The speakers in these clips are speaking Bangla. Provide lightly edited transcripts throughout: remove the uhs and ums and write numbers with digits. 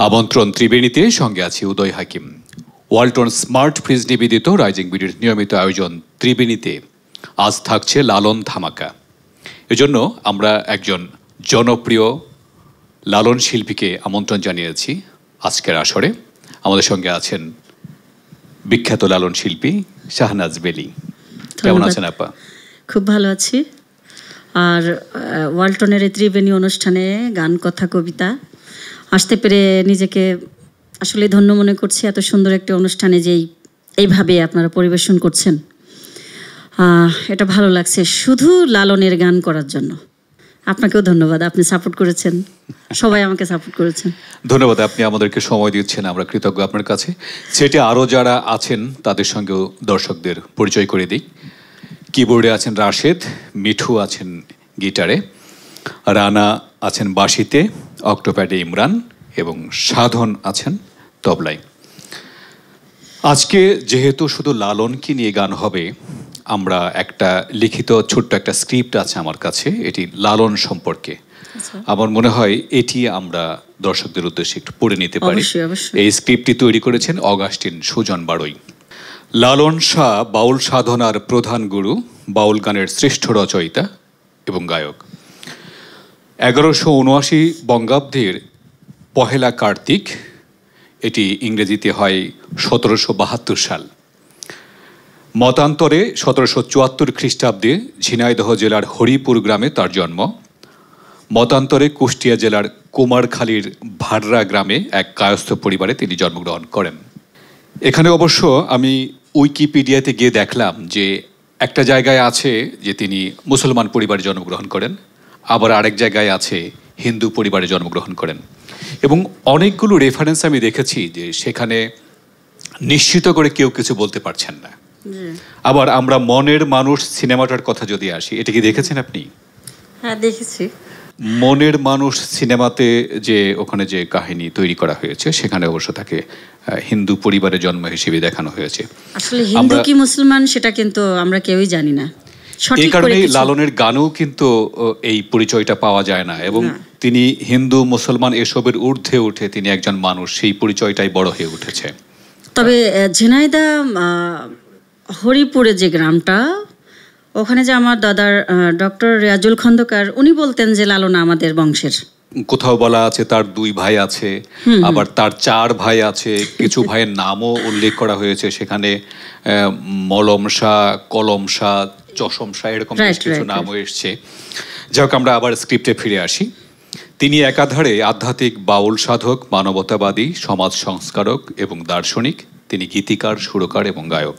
আমন্ত্রণ ত্রিবেণীতে, সঙ্গে আছি উদয় হাকিম। ওয়ালটন স্মার্ট ফ্রিজ নিবেদিত রাইজিং বিডির নিয়মিত আয়োজন ত্রিবেণীতে আজ থাকছে লালন ধামাকা। এজন্য আমরা একজন জনপ্রিয় লালন শিল্পীকে আমন্ত্রণ জানিয়েছি আজকের আসরে। আমাদের সঙ্গে আছেন বিখ্যাত লালন শিল্পী শাহনাজ বেলি। কেমন আছেন আপা? খুব ভালো আছি। আর ওয়ালটনের এই ত্রিবেণী অনুষ্ঠানে গান, কথা, কবিতা আসতে পেরে নিজেকে আসলে ধন্য মনে করছি। এত সুন্দর একটি অনুষ্ঠানে এইভাবে আপনারা পরিবেশন করছেন, এটা ভালো লাগছে। শুধু লালনের গান করার জন্য আপনাকেও ধন্যবাদ। আপনি সাপোর্ট করেছেন, সবাই আমাকে সাপোর্ট করেছেন। ধন্যবাদ, আপনি আমাদেরকে সময় দিচ্ছেন, আমরা কৃতজ্ঞ আপনার কাছে। সেটি আরও যারা আছেন তাদের সঙ্গেও দর্শকদের পরিচয় করে দিই। কিবোর্ডে আছেন রাশেদ, মিঠু আছেন গিটারে, রানা আছেন বাঁশিতে, অক্টোপ্যাডে ইমরান এবং সাধন আছেন তবলায়। আজকে যেহেতু শুধু লালনকে নিয়ে গান হবে, আমরা একটা লিখিত ছোট্ট একটা স্ক্রিপ্ট আছে আমার কাছে, এটি লালন সম্পর্কে। আমার মনে হয় এটি আমরা দর্শকদের উদ্দেশ্যে একটু পড়ে নিতে পারি। এই স্ক্রিপ্টটি তৈরি করেছেন অগাস্টিন সুজন বাড়ই। লালন শাহ বাউল সাধনার প্রধান গুরু, বাউল গানের শ্রেষ্ঠ রচয়িতা এবং গায়ক। 1179 বঙ্গাব্দের পহেলা কার্তিক, এটি ইংরেজিতে হয় 1772 সাল। মতান্তরে 1774 খ্রিস্টাব্দে ঝিনাইদহ জেলার হরিপুর গ্রামে তার জন্ম। মতান্তরে কুষ্টিয়া জেলার কুমারখালীর ভাররা গ্রামে এক কায়স্থ পরিবারে তিনি জন্মগ্রহণ করেন। এখানে অবশ্য আমি উইকিপিডিয়াতে গিয়ে দেখলাম যে একটা জায়গায় আছে যে তিনি মুসলমান পরিবারে জন্মগ্রহণ করেন, আবার আরেক জায়গায় আছে হিন্দু পরিবারে জন্মগ্রহণ করেন। এবং অনেকগুলো রেফারেন্স আমি দেখেছি যে সেখানে নিশ্চিত করে কেউ কিছু বলতে পারছেন না। আবার আমরা মনের মানুষ সিনেমাটার কথা যদি আসি, এটা কি দেখেছেন আপনি? হ্যাঁ, দেখেছি। মনের মানুষ সিনেমাতে যে ওখানে যে কাহিনী তৈরি করা হয়েছে, সেখানে অবশ্য তাকে হিন্দু পরিবারে জন্ম হিসেবে দেখানো হয়েছে। আসলে হিন্দু কি মুসলমান সেটা কিন্তু আমরা কেউই জানি না। এই কারণে লালনের গানেও কিন্তু এই পরিচয়টা পাওয়া যায় না, এবং তিনি হিন্দু মুসলমান এসবের ঊর্ধ্বে উঠে তিনি একজন মানুষ, সেই পরিচয়টাই বড় হয়ে উঠেছে। তবে ঝিনাইদহ হরিপুরে যে গ্রামটা, ওখানে যে আমার দাদার ডক্টর রিয়াজুল খন্দকার, উনি বলতেন যে লালন আমাদের বংশের। কোথাও বলা আছে তার 2 ভাই আছে, আবার তার 4 ভাই আছে। কিছু ভাইয়ের নামও উল্লেখ করা হয়েছে সেখানে, মলম শাহ, কলম শাহ, চশম শাহ, এরকম কিছু নামও এসছে। যাই হোক, আমরা আবার স্ক্রিপ্টে ফিরে আসি। তিনি একাধারে আধ্যাত্মিক বাউল সাধক, মানবতাবাদী, সমাজ সংস্কারক এবং দার্শনিক। তিনি গীতিকার, সুরকার এবং গায়ক।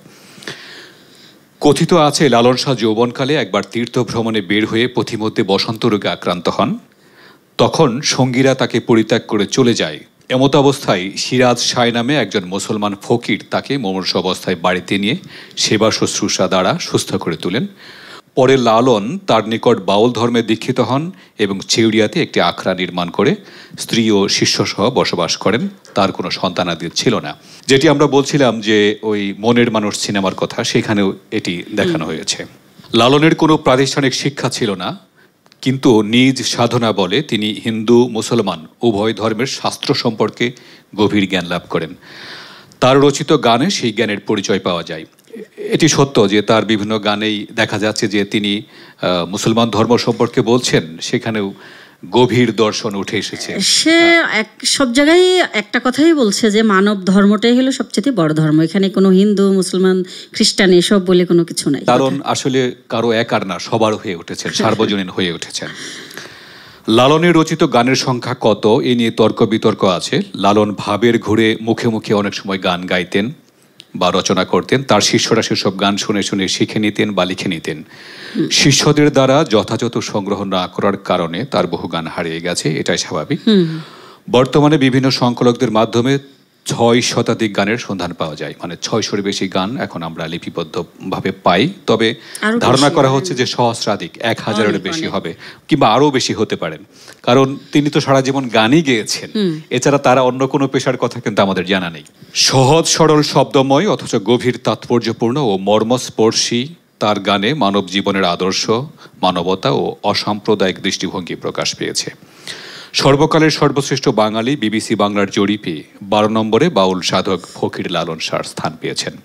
কথিত আছে লালন শাহ যৌবনকালে একবার তীর্থ ভ্রমণে বের হয়ে পথিমধ্যে বসন্ত রোগে আক্রান্ত হন। তখন সঙ্গীরা তাকে পরিত্যাগ করে চলে যায়। এমত অবস্থায় সিরাজ শাহ নামে একজন মুসলমান ফকির তাকে মুমূর্ষ অবস্থায় বাড়িতে নিয়ে সেবা শুশ্রূষা দ্বারা সুস্থ করে তোলেন। পরে লালন তার নিকট বাউল ধর্মে দীক্ষিত হন এবং চেউড়িয়াতে একটি আখড়া নির্মাণ করে স্ত্রী ও শিষ্যসহ বসবাস করেন। তার কোনো সন্তানাদি ছিল না। যেটি আমরা বলছিলাম যে ওই মনের মানুষ সিনেমার কথা, সেখানেও এটি দেখানো হয়েছে। লালনের কোনো প্রাতিষ্ঠানিক শিক্ষা ছিল না, কিন্তু নিজ সাধনা বলে তিনি হিন্দু মুসলমান উভয় ধর্মের শাস্ত্র সম্পর্কে গভীর জ্ঞান লাভ করেন। তার রচিত গানে সেই জ্ঞানের পরিচয় পাওয়া যায়। এটি সত্য যে তার বিভিন্ন গানেই দেখা যাচ্ছে যে তিনি মুসলমান ধর্ম সম্পর্কে বলছেন, সেখানেও গভীর দর্শন উঠে এসেছে। সে সব জায়গায় একটা কথাই বলছে যে মানব ধর্মটাই হলো সবচেয়ে বড় ধর্ম, এখানে কোনো হিন্দু মুসলমান খ্রিস্টান এসব বলে কোনো কিছু নাই। কারণ আসলে কারো একার না, সবার হয়ে উঠেছেন, সার্বজনীন হয়ে উঠেছেন। লালনের রচিত গানের সংখ্যা কত এ নিয়ে তর্ক বিতর্ক আছে। লালন ভাবের ঘুরে মুখে মুখে অনেক সময় গান গাইতেন বা রচনা করতেন। তার শিষ্যরা সেসব গান শুনে শুনে শিখে নিতেন বা লিখে নিতেন। শিষ্যদের দ্বারা যথাযথ সংগ্রহ না করার কারণে তার বহু গান হারিয়ে গেছে, এটাই স্বাভাবিক। বর্তমানে বিভিন্ন সংকলকদের মাধ্যমে 6 শতাধিক গানের সন্ধান পাওয়া যায়, মানে 600-এর বেশি গান এখন আমরা লিপিবদ্ধভাবে পাই। তবে ধারণা করা হচ্ছে যে সহস্রাধিক, 1000-এর বেশি হবে, কিংবা আরও বেশি হতে পারেন। কারণ তিনি তো সারা জীবন গানই গেয়েছেন, এছাড়া তারা অন্য কোনো পেশার কথা কিন্তু আমাদের জানা নেই। সহজ সরল শব্দময় অথচ গভীর তাৎপর্যপূর্ণ ও মর্মস্পর্শী তার গানে মানব জীবনের আদর্শ, মানবতা ও অসাম্প্রদায়িক দৃষ্টিভঙ্গি প্রকাশ পেয়েছে। সর্বকালের সর্বশ্রেষ্ঠ বাঙালি বিবিসি বাংলার জরিপে 12 নম্বরে বাউল সাধক ফকির লালন শাহর স্থান পেয়েছেন।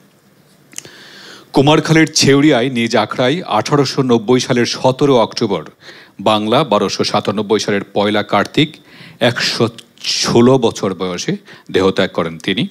কুমারখালীর ছেউরিয়ায় নিজ আখড়ায় 1890 সালের 17 অক্টোবর বাংলা, 1297 সালের 1 কার্তিক 116 বছর বয়সে দেহত্যাগ করেন তিনি।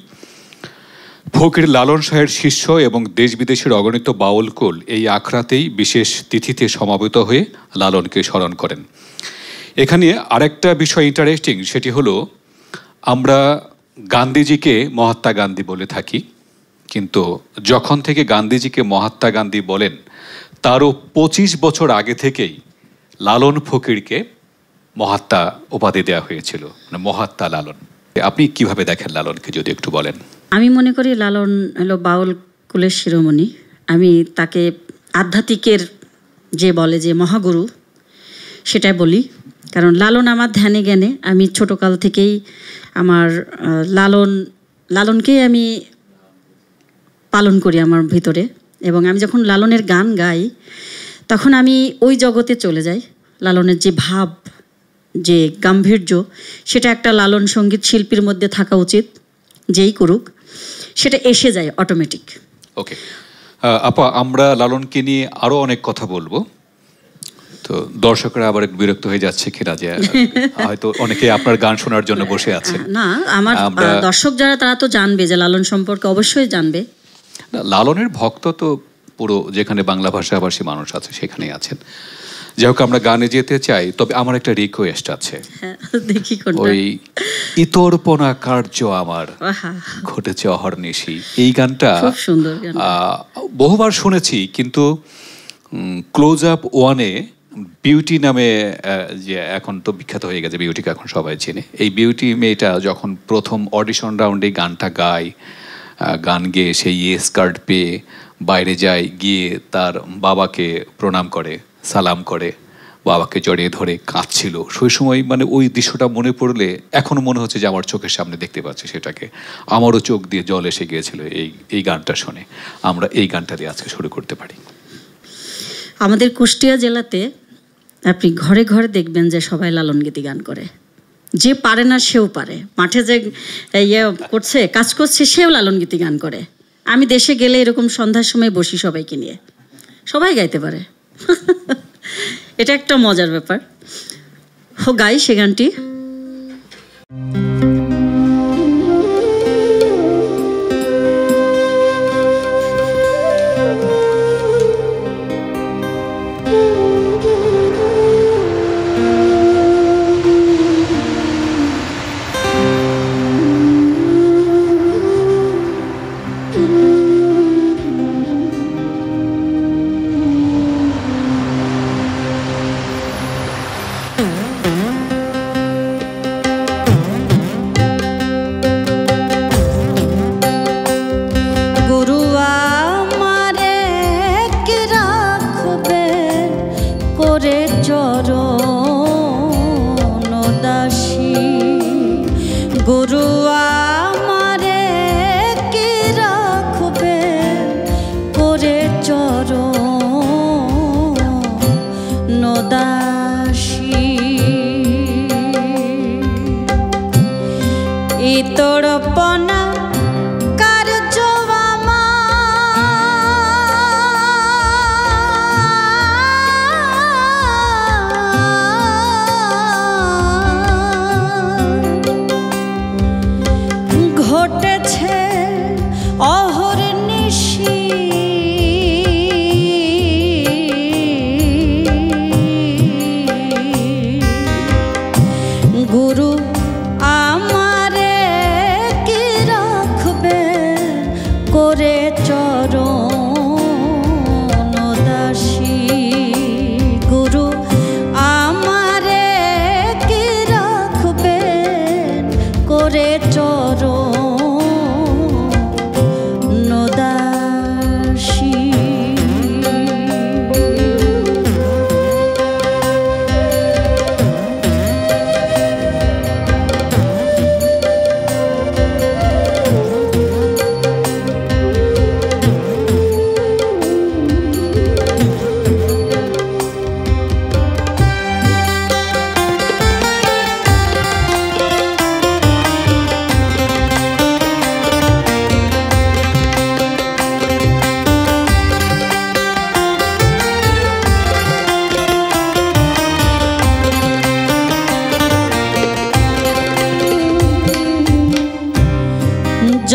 ফকির লালন শাহের শিষ্য এবং দেশ বিদেশের অগণিত বাউলকুল এই আখড়াতেই বিশেষ তিথিতে সমাবেত হয়ে লালনকে স্মরণ করেন। এখানে আরেকটা বিষয় ইন্টারেস্টিং, সেটি হলো আমরা গান্ধীজিকে মহাত্মা গান্ধী বলে থাকি, কিন্তু যখন থেকে গান্ধীজিকে মহাত্মা গান্ধী বলেন তারও 25 বছর আগে থেকেই লালন ফকিরকে মহাত্মা উপাধি দেওয়া হয়েছিল, মানে মহাত্মা লালন। আপনি কিভাবে দেখেন লালনকে, যদি একটু বলেন? আমি মনে করি লালন হলো বাউল কুলের শিরোমণি। আমি তাকে আধ্যাত্মিকের যে বলে যে মহাগুরু, সেটাই বলি। কারণ লালন আমার ধ্যানে জ্ঞানে, আমি ছোটকাল থেকেই আমার লালনকেই আমি পালন করি আমার ভিতরে। এবং আমি যখন লালনের গান গাই তখন আমি ওই জগতে চলে যাই। লালনের যে ভাব, যে গাম্ভীর্য, সেটা একটা লালন সঙ্গীত শিল্পীর মধ্যে থাকা উচিত, যেই করুক, সেটা এসে যায় অটোমেটিক। ওকে আপা, আমরা লালনকে নিয়ে আরো অনেক কথা বলবো, তো দর্শকরা আবার বিরক্ত হয়ে যাচ্ছে কিনা, যে হয়তো অনেকে আপনার গান শোনার জন্য বসে আছে। না, আমার দর্শক যারা তারা তো জানবে, যে লালন সম্পর্কে অবশ্যই জানবে। লালনের ভক্ত তো পুরো যেখানে বাংলা ভাষাভাষী মানুষ আছে সেখানেই আছেন। যাই হোক, আমরা গানে যেতে চাই, তবে আমার একটা রিকোয়েস্ট আছে। দেখি ওই ইতর্পণা কার্য আমার ঘটেছে অহর্নিশি, এই গানটা বহুবার শুনেছি, কিন্তু ক্লোজ আপ ওয়ানে বিউটি নামে, যে এখন তো বিখ্যাত হয়ে গেছে, বিউটিকে এখন সবাই চেনে, এই বিউটি মেয়েটা যখন প্রথম অডিশন রাউন্ডে গানটা গায়, গান গেয়ে সেই ইয়েস কার্ড পেয়ে বাইরে যায়, গিয়ে তার বাবাকে প্রণাম করে, সালাম করে, বাবাকে জড়িয়ে ধরে কাঁদছিল। সেই সময় মানে ওই দৃশ্যটা মনে পড়লে এখনো মনে হচ্ছে যে আমার চোখের সামনে দেখতে পাচ্ছি সেটাকে। আমারও চোখ দিয়ে জল এসে গিয়েছিল এই গানটা শুনে। আমরা এই গানটা দিয়ে আজকে শুরু করতে পারি। আমাদের কুষ্টিয়া জেলাতে আপনি ঘরে ঘরে দেখবেন যে সবাই লালন গীতি গান করে। যে পারে না সেও পারে, মাঠে যে ইয়ে করছে, কাজ করছে, সেও লালন গীতি গান করে। আমি দেশে গেলে এরকম সন্ধ্যার সময় বসি সবাইকে নিয়ে, সবাই গাইতে পারে। এটা একটা মজার ব্যাপার। গাই সে গানটি।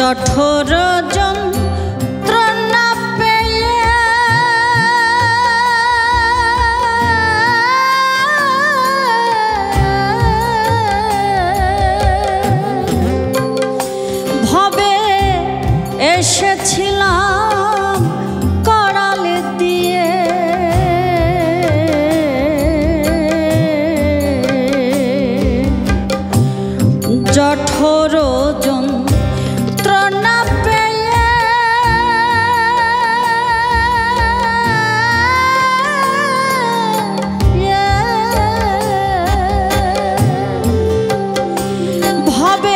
জঠর যন্ত্রণা পেয়ে ভবে এসেছিলাম করাল দিয়ে, জঠর যন্ত্রণা পেয়ে ভবে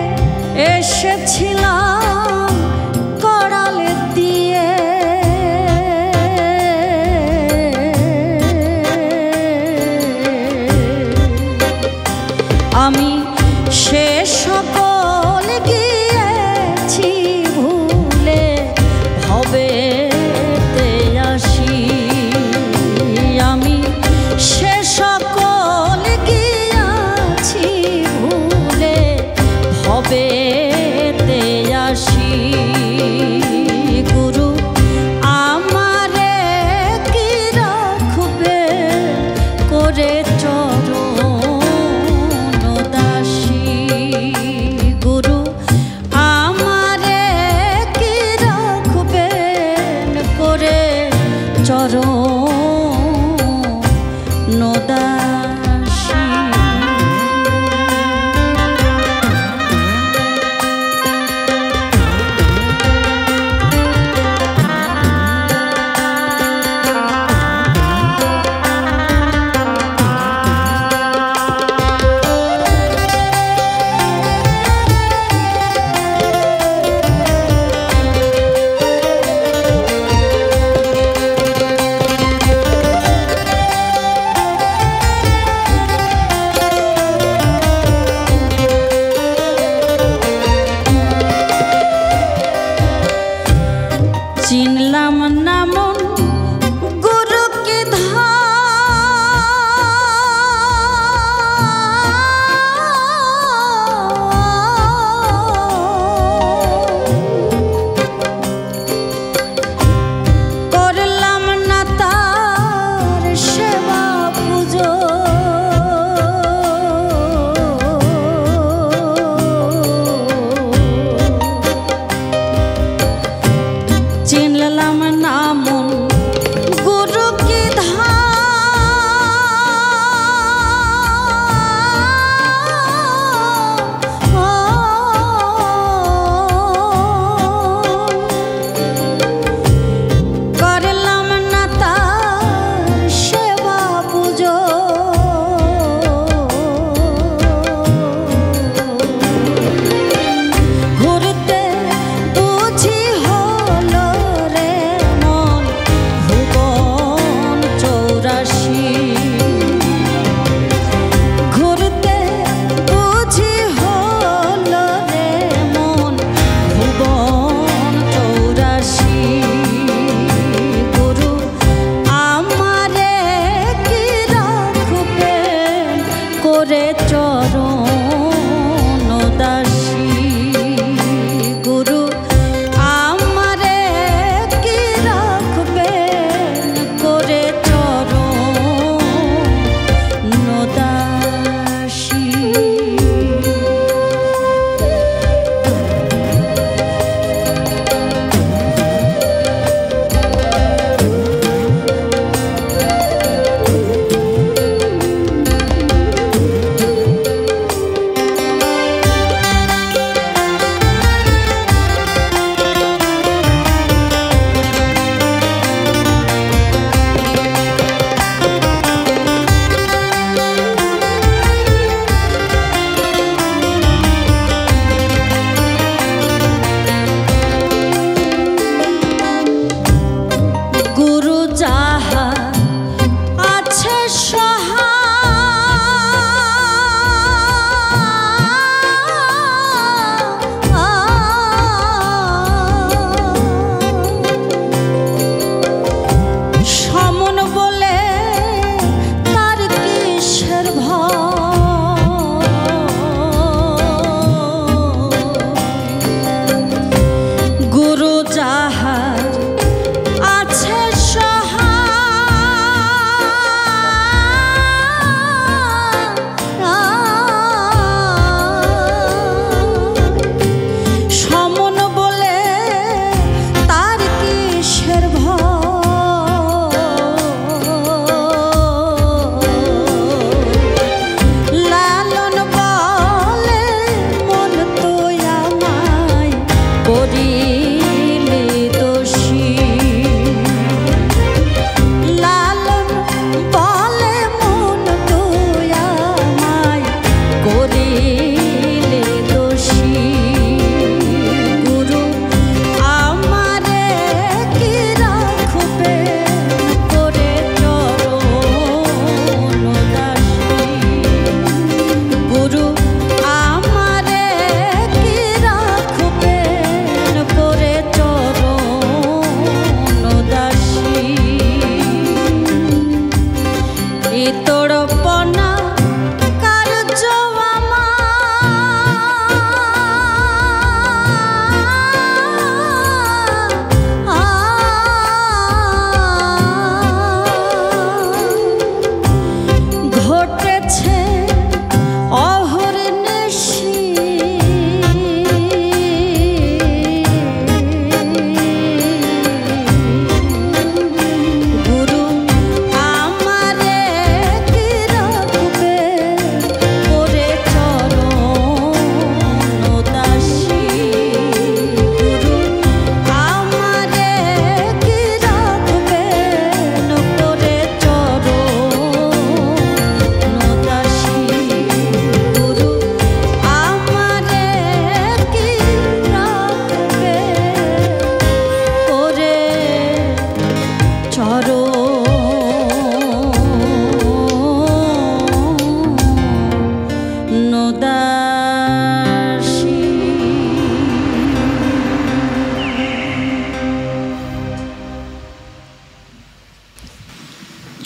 এসেছিলাম করাল দিয়ে, আমি সে সকল গিয়েছি ভুলে ভবেতে আসি, আমি সে সকল গিয়েছি ভুলে ভবেতে আসি। গুরু আমারে কি রাখবে করে চরণ দাসী, গুরু আমারে কি রাখবেন করে চরণ দাসী। চিনলাম না মন গুরু কি করলাম না তার সেবা পুজো, চিনলাম না মন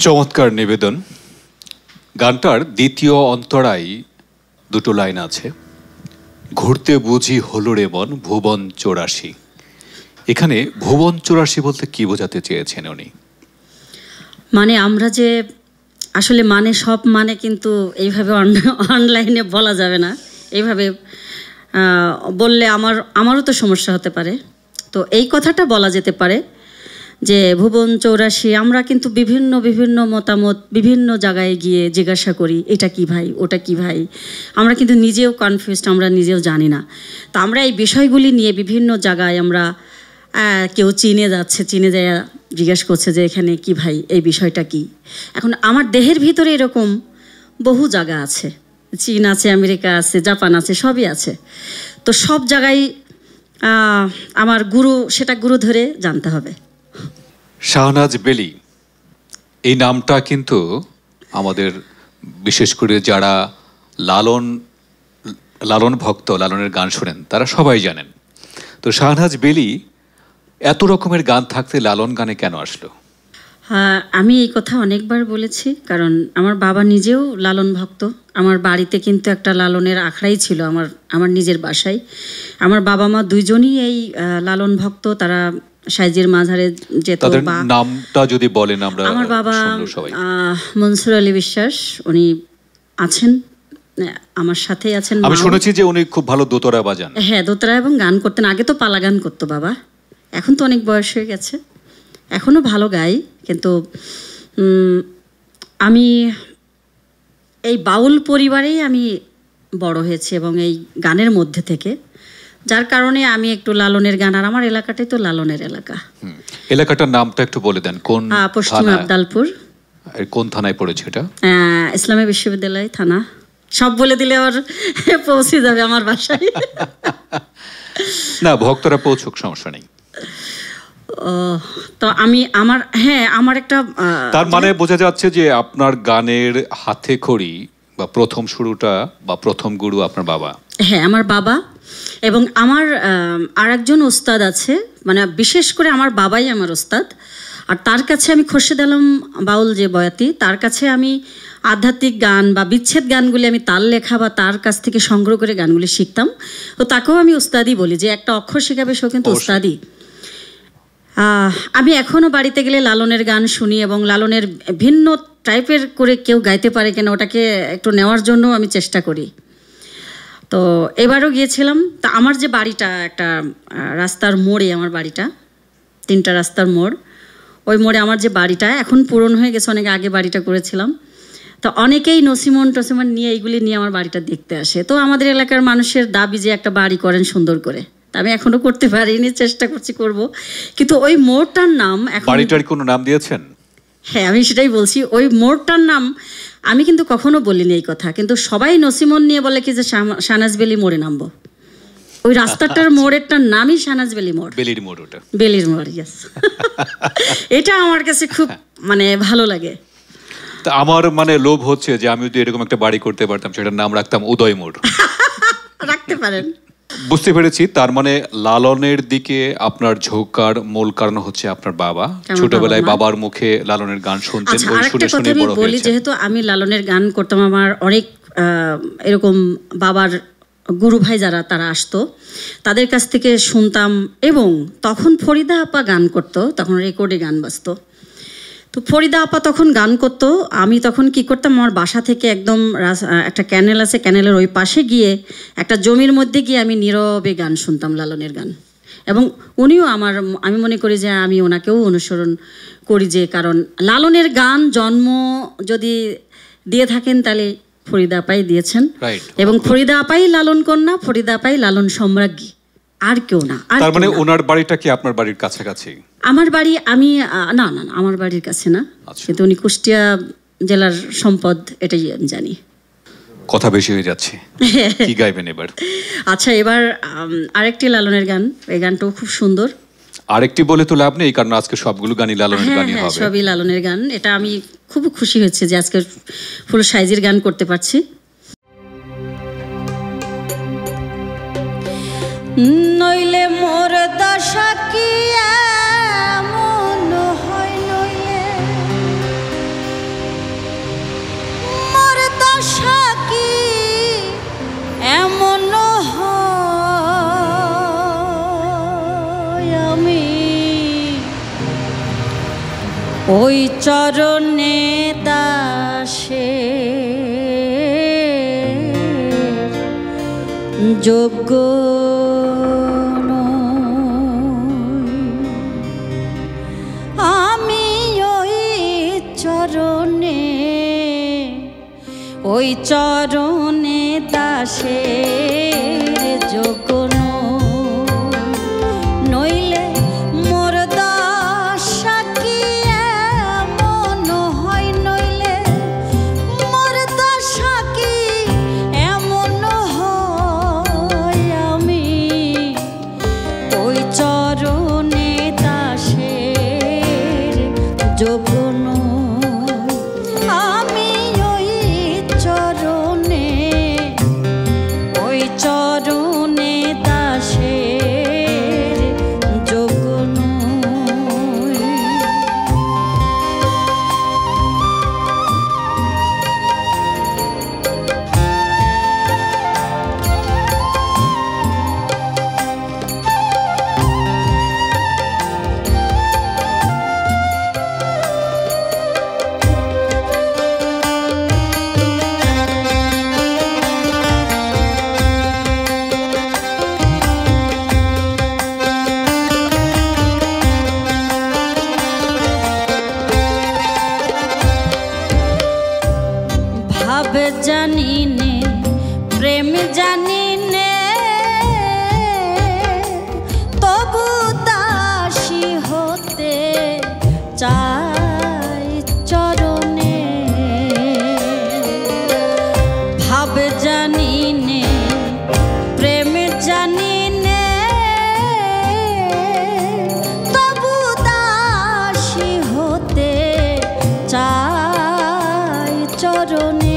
চমৎকার নিবেদন। গানটার দ্বিতীয় অন্তরায় দুটো লাইন আছে, ঘুরতে বুঝি হলো রে মন ভুবন 84। এখানে ভুবন 84 বলতে কি বোঝাতে চেয়েছেন উনি? মানে আমরা যে আসলে মানে সব মানে কিন্তু এইভাবে অনলাইনে বলা যাবে না, এইভাবে বললে আমারও তো সমস্যা হতে পারে। তো এই কথাটা বলা যেতে পারে যে ভুবন 84। আমরা কিন্তু বিভিন্ন বিভিন্ন মতামত বিভিন্ন জায়গায় গিয়ে জিজ্ঞাসা করি, এটা কি ভাই, ওটা কি ভাই। আমরা কিন্তু নিজেও কনফিউজড, আমরা নিজেও জানি না। তো আমরা এই বিষয়গুলি নিয়ে বিভিন্ন জায়গায় আমরা কেউ চীনে যাচ্ছে, চীনে যায় জিজ্ঞেস করছে যে এখানে কি ভাই, এই বিষয়টা কি। এখন আমার দেহের ভিতরে এরকম বহু জায়গা আছে, চীন আছে, আমেরিকা আছে, জাপান আছে, সবই আছে। তো সব জায়গায় আমার গুরু, সেটা গুরু ধরে জানতে হবে। শাহনাজ বেলি এই নামটা কিন্তু আমাদের বিশেষ করে যারা লালন ভক্ত, লালনের গান শোনেন তারা সবাই জানেন। তো শাহনাজ বেলি এত রকমের গান থাকতে লালন গানে কেন আসলো? আমি এই কথা অনেকবার বলেছি, কারণ আমার বাবা নিজেও লালন ভক্ত। আমার বাড়িতে কিন্তু একটা লালনের আখড়াই ছিল, আমার নিজের বাসায়। আমার বাবা মা দুইজনই এই লালন ভক্ত। তারা সাইজির মাঝারে যেত। তাদের নামটা যদি বলেন আমরা। আমার বাবা মনসুর আলী বিশ্বাস, উনি আছেন, আমার সাথেই আছেন। আমি শুনেছি যে উনি খুব ভালো দোতারা বাজান। হ্যাঁ, দোতারা এবং গান করতেন। আগে তো পালা গান করতো বাবা, এখন তো অনেক বয়স হয়ে গেছে, এখনও ভালো গাই। কিন্তু আমি এই বাউল পরিবারেই আমি বড় হয়েছি এবং এই গানের মধ্যে থেকে, যার কারণে আমি একটু লালনের গান। আর আমার এলাকাটাই তো লালনের এলাকা। এলাকাটার নামটা একটু বলে দেন। কোন? পশ্চিম আবদালপুর। কোন থানায় পড়েছে এটা? ইসলামী বিশ্ববিদ্যালয় থানা। সব বলে দিলে আবার পৌঁছে যাবে আমার বাসায়। না, ভক্তরা পৌঁছুক, সমস্যা নেই। তো আমার একটা, তার মানে বোঝা যাচ্ছে যে আপনার গানের হাতে খড়ি বা প্রথম শুরুটা বা প্রথম গুরু আপনার বাবা। হ্যাঁ, আমার বাবা। এবং আমার আরেকজন ওস্তাদ আছে, মানে বিশেষ করে আমার বাবাই আমার ওস্তাদ। আর তার কাছে আমি খোরশেদ আলম বাউল যে বয়াতি, তার কাছে আমি আধ্যাত্মিক গান বা বিচ্ছেদ গানগুলি আমি তার লেখা বা তার কাছ থেকে সংগ্রহ করে গানগুলি শিখতাম। তো তাকেও আমি ওস্তাদই বলি, যে একটা অক্ষর শেখাবে সেও কিন্তু ওস্তাদই। আমি এখনও বাড়িতে গেলে লালনের গান শুনি এবং লালনের ভিন্ন টাইপের করে কেউ গাইতে পারে কিনা ওটাকে একটু নেওয়ার জন্য আমি চেষ্টা করি। তো এবারও গিয়েছিলাম। তা আমার যে বাড়িটা একটা রাস্তার মোড়ে, আমার বাড়িটা 3টা রাস্তার মোড়, ওই মোড়ে আমার যে বাড়িটা এখন পূরণ হয়ে গেছে, অনেক আগে বাড়িটা করেছিলাম। তো অনেকেই নসিমন টসিমন নিয়ে এইগুলি নিয়ে আমার বাড়িটা দেখতে আসে। তো আমাদের এলাকার মানুষের দাবি যে একটা বাড়ি করেন সুন্দর করে। আমি এখনো করতে পারিনি, চেষ্টা করছি, করব। কিন্তু ওই মোড়টার নাম এখন, বাড়িটার কোনো নাম দিয়েছেন? হ্যাঁ, আমি সেটাই বলছি। ওই মোড়টার নাম আমি কিন্তু কখনো বলিনি এই কথা, কিন্তু সবাই নসিমন নিয়ে বলে কি যে শাহনাজ বেলি মোড়ে নামবো। ওই রাস্তাটার মোড়েরটার নামই শাহনাজ বেলি মোড়। বেলির মোড়। ওটা বেলির মোড়, ইয়েস। এটা আমার কাছে খুব মানে ভালো লাগে। তা আমার মানে লোভ হচ্ছে যে আমি যদি এরকম একটা বাড়ি করতে পারতাম, সেটার নাম রাখতাম উদয় মোড়। রাখতে পারেন। বুঝতে পেরেছি। তার মানে লালনের দিকে আপনার ঝোঁকার মূল কারণ হচ্ছে আপনার বাবা। ছোটবেলায় বাবার মুখে লালনের গান শুনতেন, ওই শুনে শুনে বড় হয়েছেন। যেহেতু আমি লালনের গান করতাম, আমার অনেক এরকম বাবার গুরু ভাই যারা তারা আসতো, তাদের কাছ থেকে শুনতাম। এবং তখন ফরিদা আপা গান করতো, তখন রেকর্ডে গান বাজতো। তো ফরিদা আপা তখন গান করতো, আমি তখন কি করতাম, আমার বাসা থেকে একদম একটা ক্যানেল আছে, ক্যানেলের ওই পাশে গিয়ে একটা জমির মধ্যে গিয়ে আমি নীরবে গান শুনতাম, লালনের গান। এবং উনিও আমি মনে করি যে আমি ওনাকেও অনুসরণ করি, যে কারণ লালনের গান জন্ম যদি দিয়ে থাকেন তাহলে ফরিদা আপাই দিয়েছেন। এবং ফরিদা আপাই লালন কন্যা, ফরিদা আপাই লালন সম্রাজ্ঞী, আর কেউ না। তার মানে ওনার বাড়িটা কি আপনার বাড়ির কাছাকাছি? আমার বাড়ি না আমার বাড়ির কাছে না, কিন্তু উনি কুষ্টিয়া জেলার সম্পদ, এটাই আমি জানি। কথা বেশি হয়ে যাচ্ছে, কি গাইবেন এবার? আচ্ছা, এবার আরেকটি লালনের গান, এই গানটাও খুব সুন্দর। আরেকটি বলে তো লাভ নেই, কারণ আজকে সবগুলো গানই লালনের গানই হবে। সবই লালনের গান। এটা আমি খুব খুশি হয়েছে যে আজকে ফুল সাইজের গান করতে পারছি। নইলে মোর দশা কি এমন হয়, নইলে ওই চরণে দাসে যোগ্য আমি ওই চরণে দাসের যোগ্য নইলে মোর দশা কি এমন হয়, নইলে মোর দশা কি এমন হয়, আমি ওই চরণে দাসের যোগ্য জানি নে প্রেম জানি নে, তবু দাসী হতে চাই চরণে। ভাব জানি নে প্রেম জানি নে, তবু দাসী হতে চাই চরণে।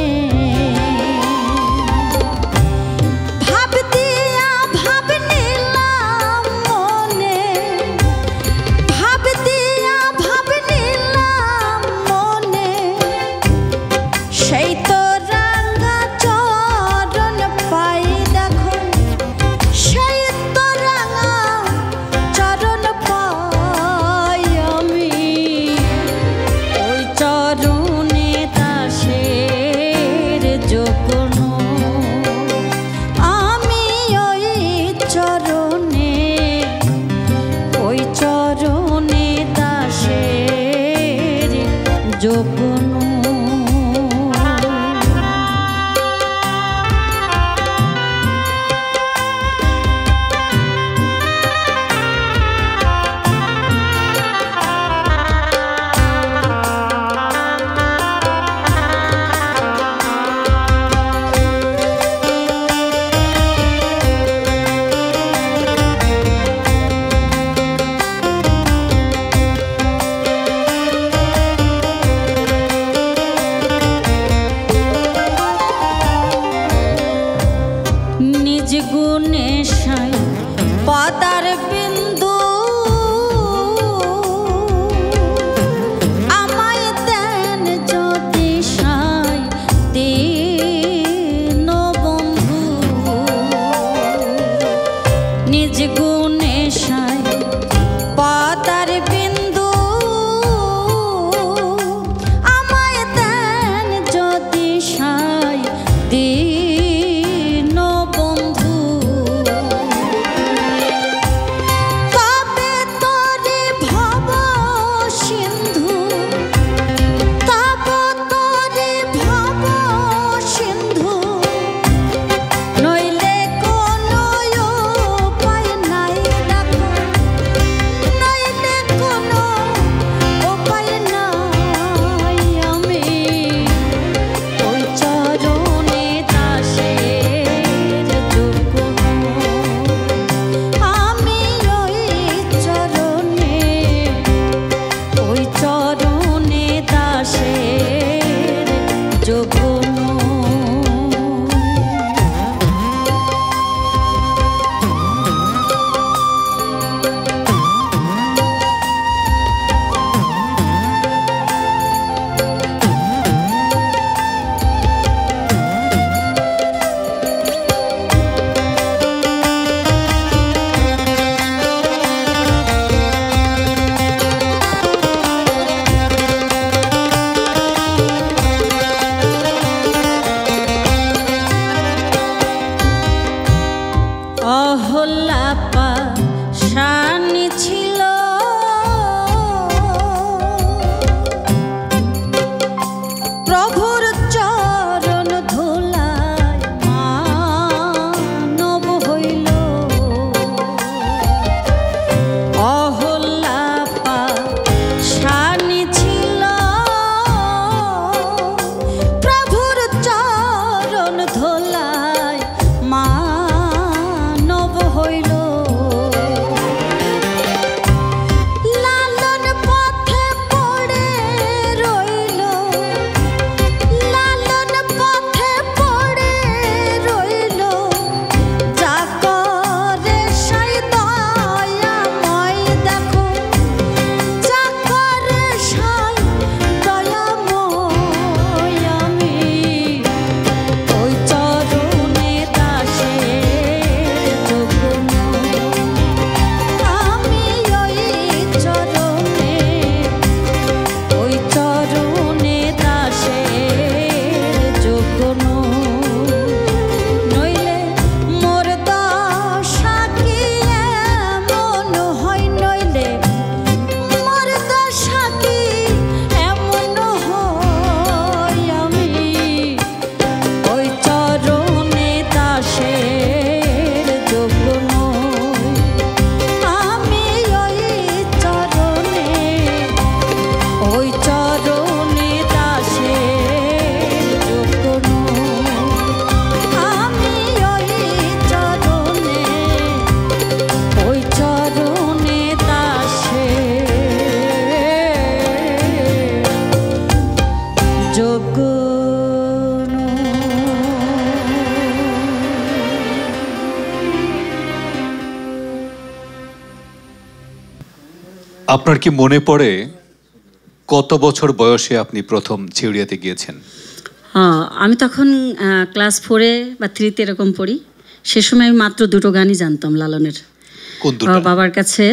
আপনার কি মনে পড়ে কত বছর বয়সে আপনি প্রথম ছিউড়িয়াতে গিয়েছেন? আমি তখন ক্লাস 4-এ বা 3-তে এরকম পড়ি। সে সময় আমি মাত্র 2টো গানই জানতাম লালনের। কোন দুটো? বাবার কাছে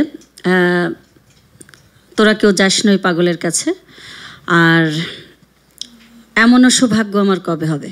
তোরা কেউ যাস নই পাগলের কাছে, আর এমনও সৌভাগ্য আমার কবে হবে,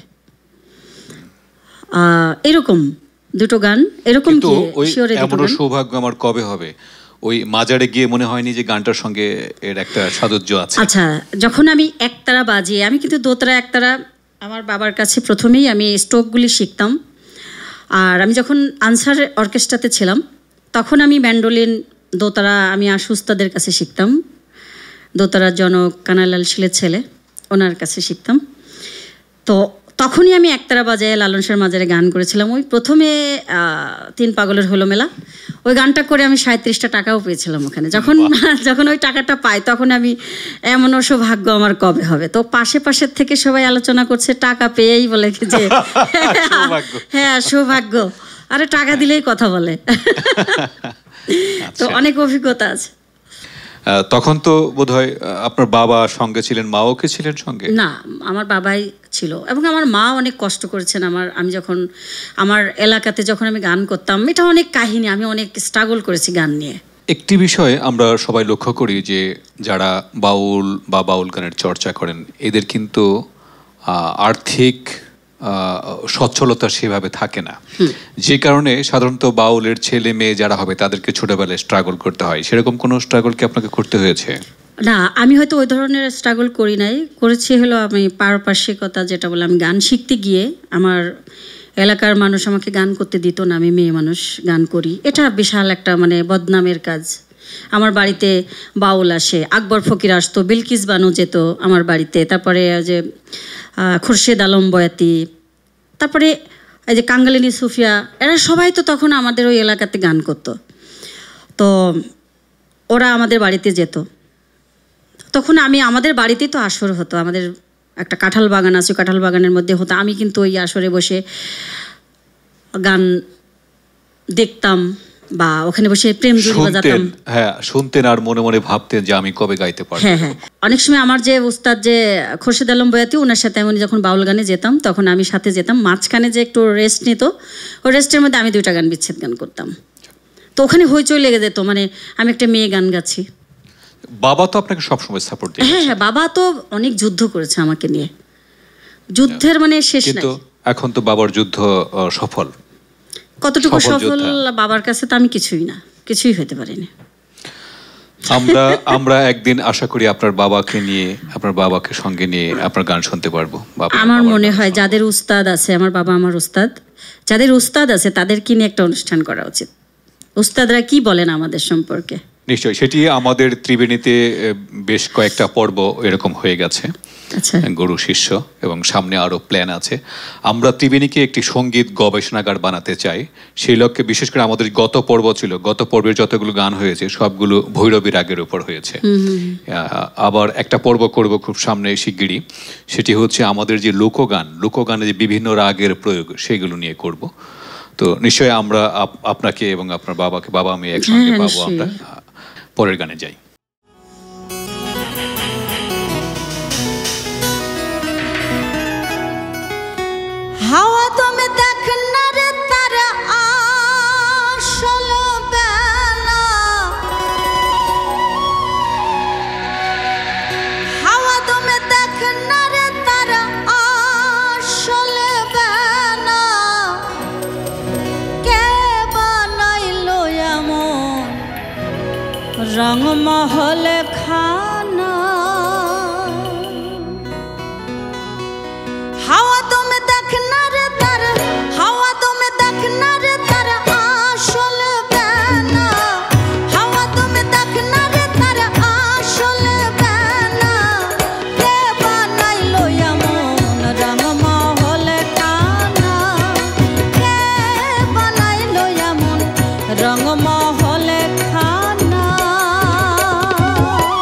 এরকম 2টো গান। এরকম কি এমনও সৌভাগ্য আমার কবে হবে, ওই মাজারে গিয়ে মনে হয়নি যে গানটার সঙ্গে এর একটা সাদুর্য আছে? আচ্ছা, যখন আমি একতারা বাজিয়ে, আমি কিন্তু দোতারা একতারা আমার বাবার কাছে প্রথমেই আমি স্ট্রোকগুলি শিখতাম। আর আমি যখন আনসার অর্কেস্ট্রাতে ছিলাম তখন আমি ম্যান্ডোলিন, দোতারা আমি আশু উস্তাদের কাছে শিখতাম। দোতারার জনক কানাইলাল শীলের ছেলে, ওনার কাছে শিখতাম। তো তখনই আমি একতারা বাজায় লালন শাহর মাজারে গান করেছিলাম। ওই প্রথমে 3 পাগলের হলো মেলা, ওই গানটা করে আমি 37টা টাকাও পেয়েছিলাম ওখানে। যখন ওই টাকাটা পাই তখন আমি এমনও সৌভাগ্য আমার কবে হবে। তো পাশের থেকে সবাই আলোচনা করছে, টাকা পেয়েই বলে কি যে হ্যাঁ সৌভাগ্য, আরে টাকা দিলেই কথা বলে। তো অনেক অভিজ্ঞতা আছে। তখন তো বোধহয় আপনার বাবা সঙ্গে ছিলেন, মাও কি ছিলেন সঙ্গে? না, আমার বাবাই ছিল, এবং আমার মা অনেক কষ্ট করেছেন। আমি যখন আমার এলাকাতে যখন আমি গান করতাম, এটা অনেক কাহিনী, আমি অনেক স্ট্রাগল করেছি গান নিয়ে। একটি বিষয় আমরা সবাই লক্ষ্য করি যে যারা বাউল বা বাউল গানের চর্চা করেন এদের কিন্তু আর্থিক সচ্ছলতা সেভাবে থাকে না, যে কারণে সাধারণত বাউলের ছেলে মেয়ে যারা হবে তাদেরকে ছোটবেলায় স্ট্রাগল করতে হয়। সেরকম কোনো স্ট্রাগল কি আপনাকে করতে হয়েছে? না, আমি হয়তো ওই ধরনের স্ট্রাগল করি নাই। করেছি হলো আমি পারপার্শ্বিকতা, যেটা বলে আমি গান শিখতে গিয়ে আমার এলাকার মানুষ আমাকে গান করতে দিত না, আমি মেয়ে মানুষ গান করি, এটা বিশাল একটা মানে বদনামের কাজ। আমার বাড়িতে বাউল আসে, আকবর ফকির আসতো, বিলকিস বানু যেত আমার বাড়িতে, তারপরে যে খুরশেদ আলম বয়াতি, তারপরে এই যে কাঙ্গালিনী সুফিয়া, এরা সবাই তো তখন আমাদের ওই এলাকাতে গান করতো। তো ওরা আমাদের বাড়িতে যেত, তখন আমাদের বাড়িতেই তো আসর হতো। আমাদের একটা কাঁঠাল বাগান আছে, কাঁঠাল বাগানের মধ্যে হতো। আমি কিন্তু ওই আসরে বসে গান দেখতাম বা ওখানে বসে প্রেম জুড়ি বাজাতাম। হ্যাঁ, শুনতেন আর মনে মনে ভাবতেন যে আমি কবে গাইতে পারবো। হ্যাঁ হ্যাঁ, অনেক সময় আমার যে উস্তাদ যে খুরশেদ আলম বয়াতি, ওনার সাথে আমি যখন বাউল গানে যেতাম তখন আমি সাথে যেতাম। মাঝখানে যে একটু রেস্ট নিত, ওই রেস্টের মধ্যে আমি 2টা গান বিচ্ছেদ গান করতাম। তো ওখানে হইচই লেগে যেত, মানে আমি একটা মেয়ে গান গাচ্ছি। বাবা তো আপনাকে সবসময় সাপোর্ট দিয়েছে। হ্যাঁ হ্যাঁ, বাবা তো অনেক যুদ্ধ করেছে আমাকে নিয়ে, যুদ্ধের মানে শেষ নাই। কিন্তু এখন তো বাবার যুদ্ধ সফল। কতটুকু সফল বাবার কাছে তো আমি কিছুই না, কিছুই হতে পারিনি। আমরা একদিন আশা করি আপনার বাবাকে সঙ্গে নিয়ে আপনার গান শুনতে পারবো। আমার মনে হয় যাদের উস্তাদ আছে, আমার বাবা আমার উস্তাদ, যাদের উস্তাদ আছে তাদেরকে নিয়ে একটা অনুষ্ঠান করা উচিত। উস্তাদরা কি বলেন আমাদের সম্পর্কে? নিশ্চয়ই, সেটি আমাদের ত্রিবেণীতে বেশ কয়েকটা পর্ব এরকম হয়ে গেছে, গুরু শিষ্য, এবং সামনে আরো প্ল্যান আছে। আমরা ত্রিবেণীকে একটি সঙ্গীত গবেষণাগার বানাতে চাই। সেই লক্ষ্যে বিশেষ করে আমাদের গত পর্বের যতগুলো গান হয়েছে সবগুলো ভৈরবী রাগের উপর হয়েছে। আবার একটা পর্ব করব খুব সামনে শিগগিরই, সেটি হচ্ছে আমাদের যে লোকগানে যে বিভিন্ন রাগের প্রয়োগ সেগুলো নিয়ে করব। তো নিশ্চয়ই আমরা আপনাকে এবং আপনার বাবা মেয়ে একসঙ্গে পাবো। আমরা পরের গানে যাই। হাওয়া তুমি দেখ না রে তারা আসল বেলা, হাওয়া তুমি দেখ না রে তারা আসল বেলা, কে বানাইলো এমন রংমহলে খানা। হাওয়া তুমি দেখ না রে তারা, হাওয়া তুমি দেখ না রে তারা আসল বেলা, হাওয়া তুমি দেখ না রে তারা আসল বেলা, কে বানাইলো এমন রংমহলে খানা, কে বানাইলো এমন রংমহলে খানা।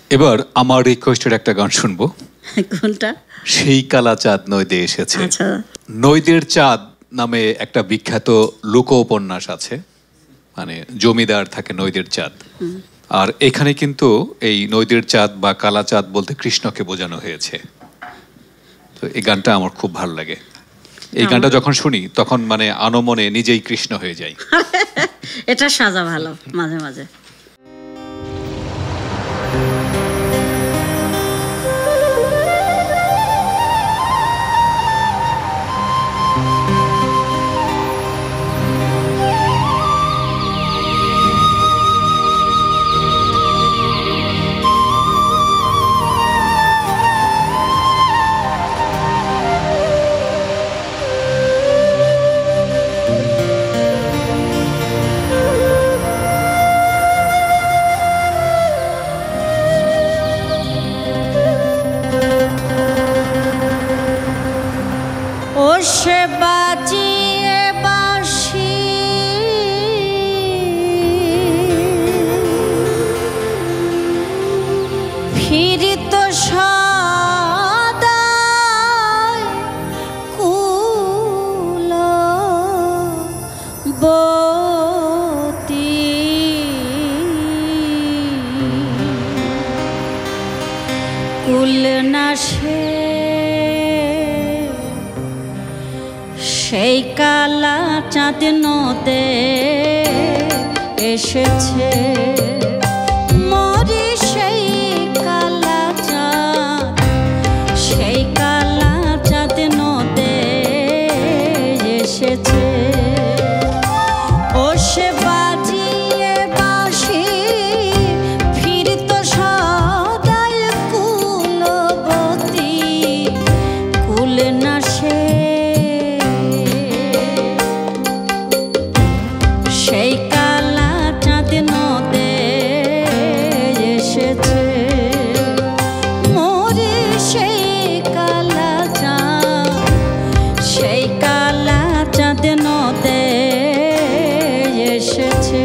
এবার আমার রিকোয়েস্টের একটা গান শুনবো। কোনটা? সেই কালা চাঁদ নইদে এসেছে। আচ্ছা, নইদের চাঁদ নামে একটা বিখ্যাত লোক উপন্যাস আছে, মানে জমিদার থাকে নইদের চাঁদ। আর এখানে কিন্তু এই নইদের চাঁদ বা কালা চাঁদ বলতে কৃষ্ণকে বোঝানো হয়েছে। তো এই গানটা আমার খুব ভালো লাগে। এই গানটা যখন শুনি তখন মানে আনমনে নিজেই কৃষ্ণ হয়ে যাই। এটা সাজা ভালো মাঝে মাঝে। সে বাজিয়ে বাঁশি ফিরিত সদায় কুলবতী কুল না সেই কালা চাঁদ নদে এসেছে মরি সেই কালা চাঁদ, সেই কালা চাঁদ নদে এসেছে। ও সে বাজিয়ে বাঁশি ফিরত সদায় কুলবতী কুল না সে সেই কালা চাঁদ নদে এসেছে মোরে সেই কালা চাঁদ, সেই কালা চাঁদ নদে এসেছে।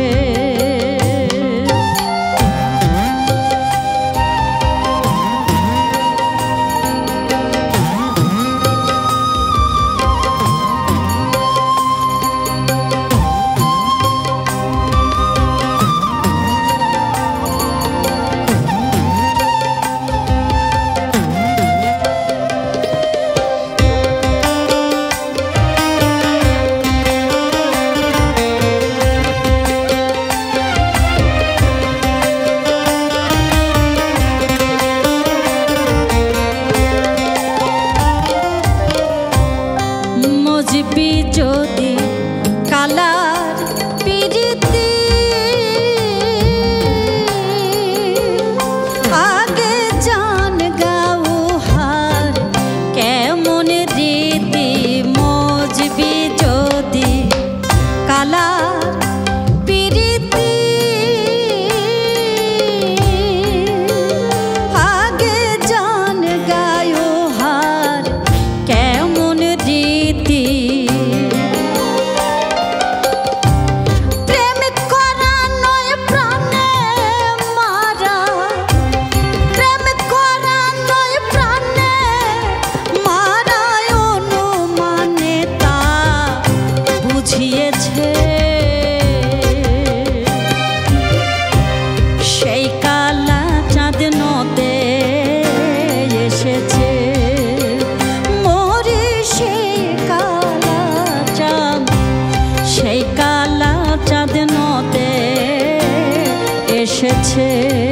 মজবি যদি কালার পিরিতি আগে জান গাও হার কেমন রীতি। মজবি যদি কালার পিরিতি আগে জান গাও হার কেমন রীতি। প্রেম করা নয় প্রাণে মারা, প্রেম করা নয় প্রাণে মারা অনুমানে তা বুঝিয়েছে সেই কালা চাঁদ নদে এসেছে মোরে সেই কালা চাঁদ, সেই কালা চাঁদ নদে এসেছে।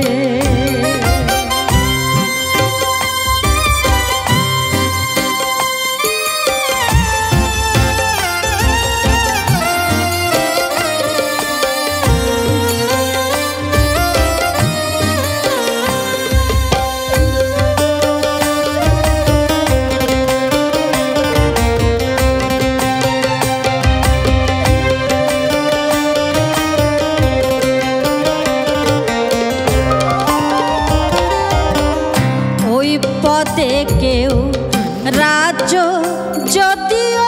ওই পদে কেউ রাজ্য যদিও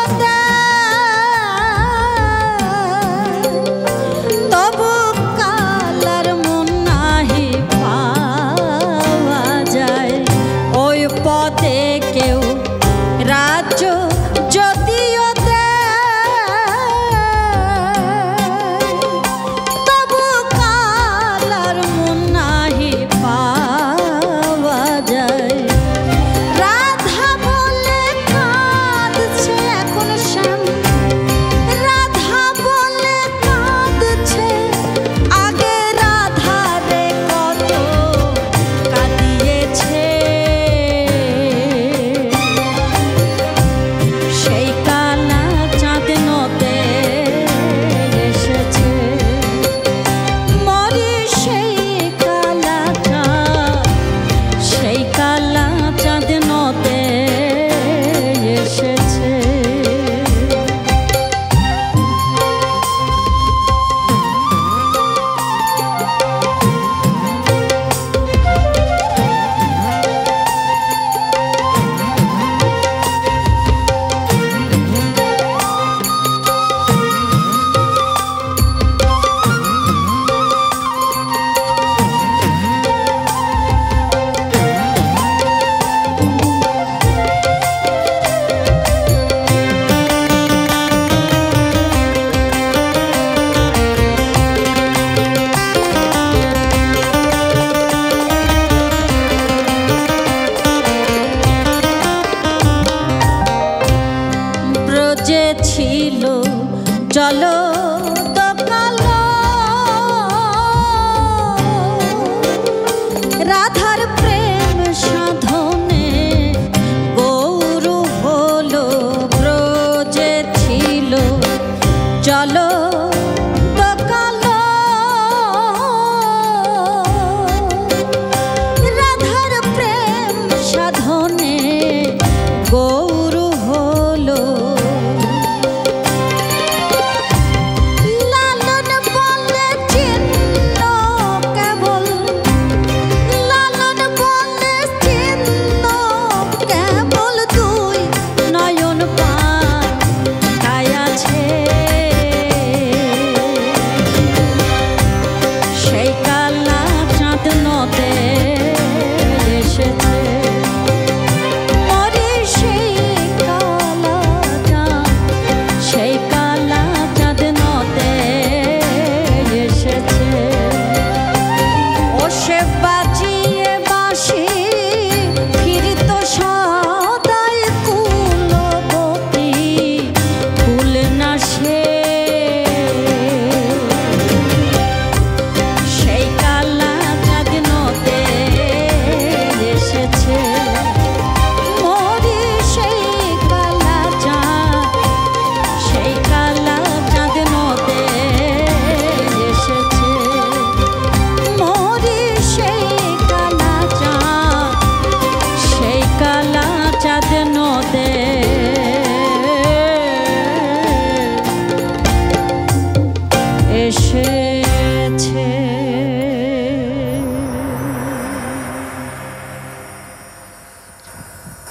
দেয় তবু কালার মন নাহি পাওয়া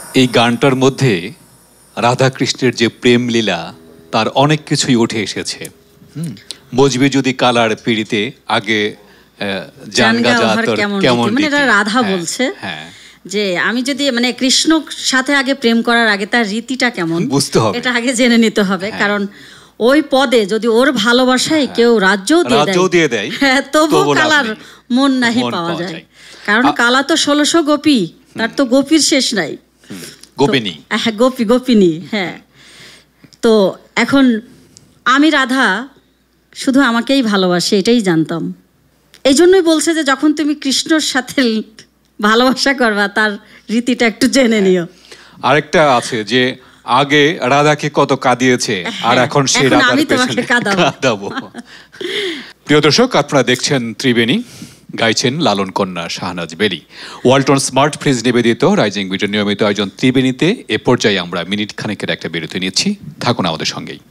এই গানটার মধ্যে রাধা কৃষ্ণের যে প্রেম লীলা তার অনেক কিছুই উঠে এসেছে। মজবি যদি কালার পিড়িতে আগে জানগা তোর কেমন মানে এটা রাধা বলছে যে আমি যদি মানে কৃষ্ণ সাথে আগে প্রেম করার আগে তার রীতিটা কেমন বুঝতে হবে, এটা আগে জেনে নিতে হবে। কারণ ওই পদে যদি ওর ভালোবাসায় কেউ রাজ্যও দিয়ে দেয় তবু কালার মন নাহি পাওয়া যায়। কারণ কালা তো 1600 গোপী, তার তো গোপীর শেষ নাই, গোপিনী। হ্যাঁ, গোপিনী। হ্যাঁ, তো এখন আমি রাধা শুধু আমাকেই ভালোবাসে এটাই জানতাম। এই জন্যই বলছে যে যখন তুমি কৃষ্ণর সাথে ভালোবাসা করবা তার রীতিটা একটু জেনে নিও। আরেকটা আছে যে আগে রাধাকে কত কাঁদিয়েছে আর এখন সে রাধার পেছনে কাঁদাবো। প্রিয় দর্শক, আপনারা দেখছেন ত্রিবেণী, গাইছেন লালন কন্যা শাহনাজ বেলি। ওয়ালটন স্মার্ট ফ্রিজ নিবেদিত রাইজিং বিটের নিয়মিত আয়োজন ত্রিবেণীতে এ পর্যায়ে আমরা মিনিট খানেকের একটা বিরতি নিচ্ছি, থাকুন আমাদের সঙ্গেই।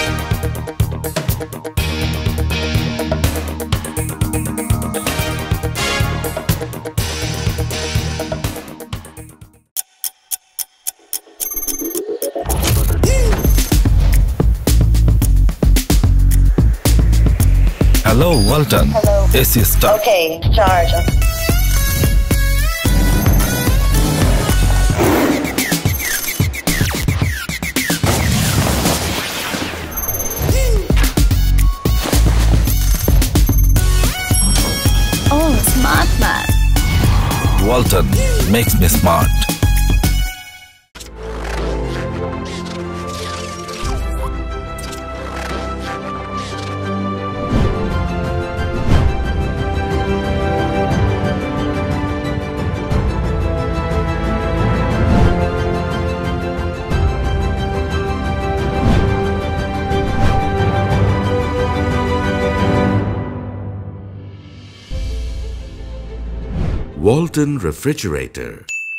Hello, Walton. Hello. AC start. Okay, charge. Oh, smart man. Walton makes me smart. Walton Refrigerator.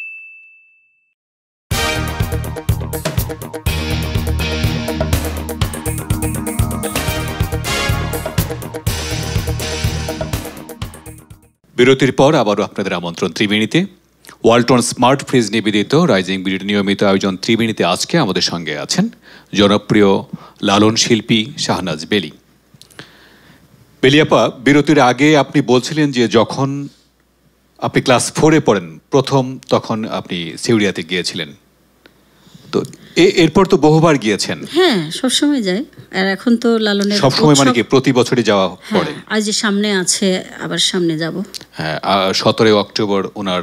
বিরতির পর আবারও আপনাদের আমন্ত্রণ ত্রিবেণীতে। ওয়ালটন স্মার্ট ফ্রিজ নিবেদিত রাইজিং বিডির নিয়মিত আয়োজন ত্রিবেণীতে আজকে আমাদের সঙ্গে আছেন জনপ্রিয় লালন শিল্পী শাহনাজ বেলি। বেলিয়াপা, বিরতির আগে আপনি বলছিলেন যে যখন আপনি ক্লাস 4-এ পড়েন প্রথম, তখন আপনি সিউড়িয়াতে গিয়েছিলেন। তো এরপর তো বহুবার গিয়েছেন। হ্যাঁ, সবসময় যাই। আর এখন তো লালনের সবসময় মানে কি প্রতি বছরই যাওয়া পড়ে? আজ যে সামনে আছে, আবার সামনে যাব। হ্যাঁ, 17 অক্টোবর ওনার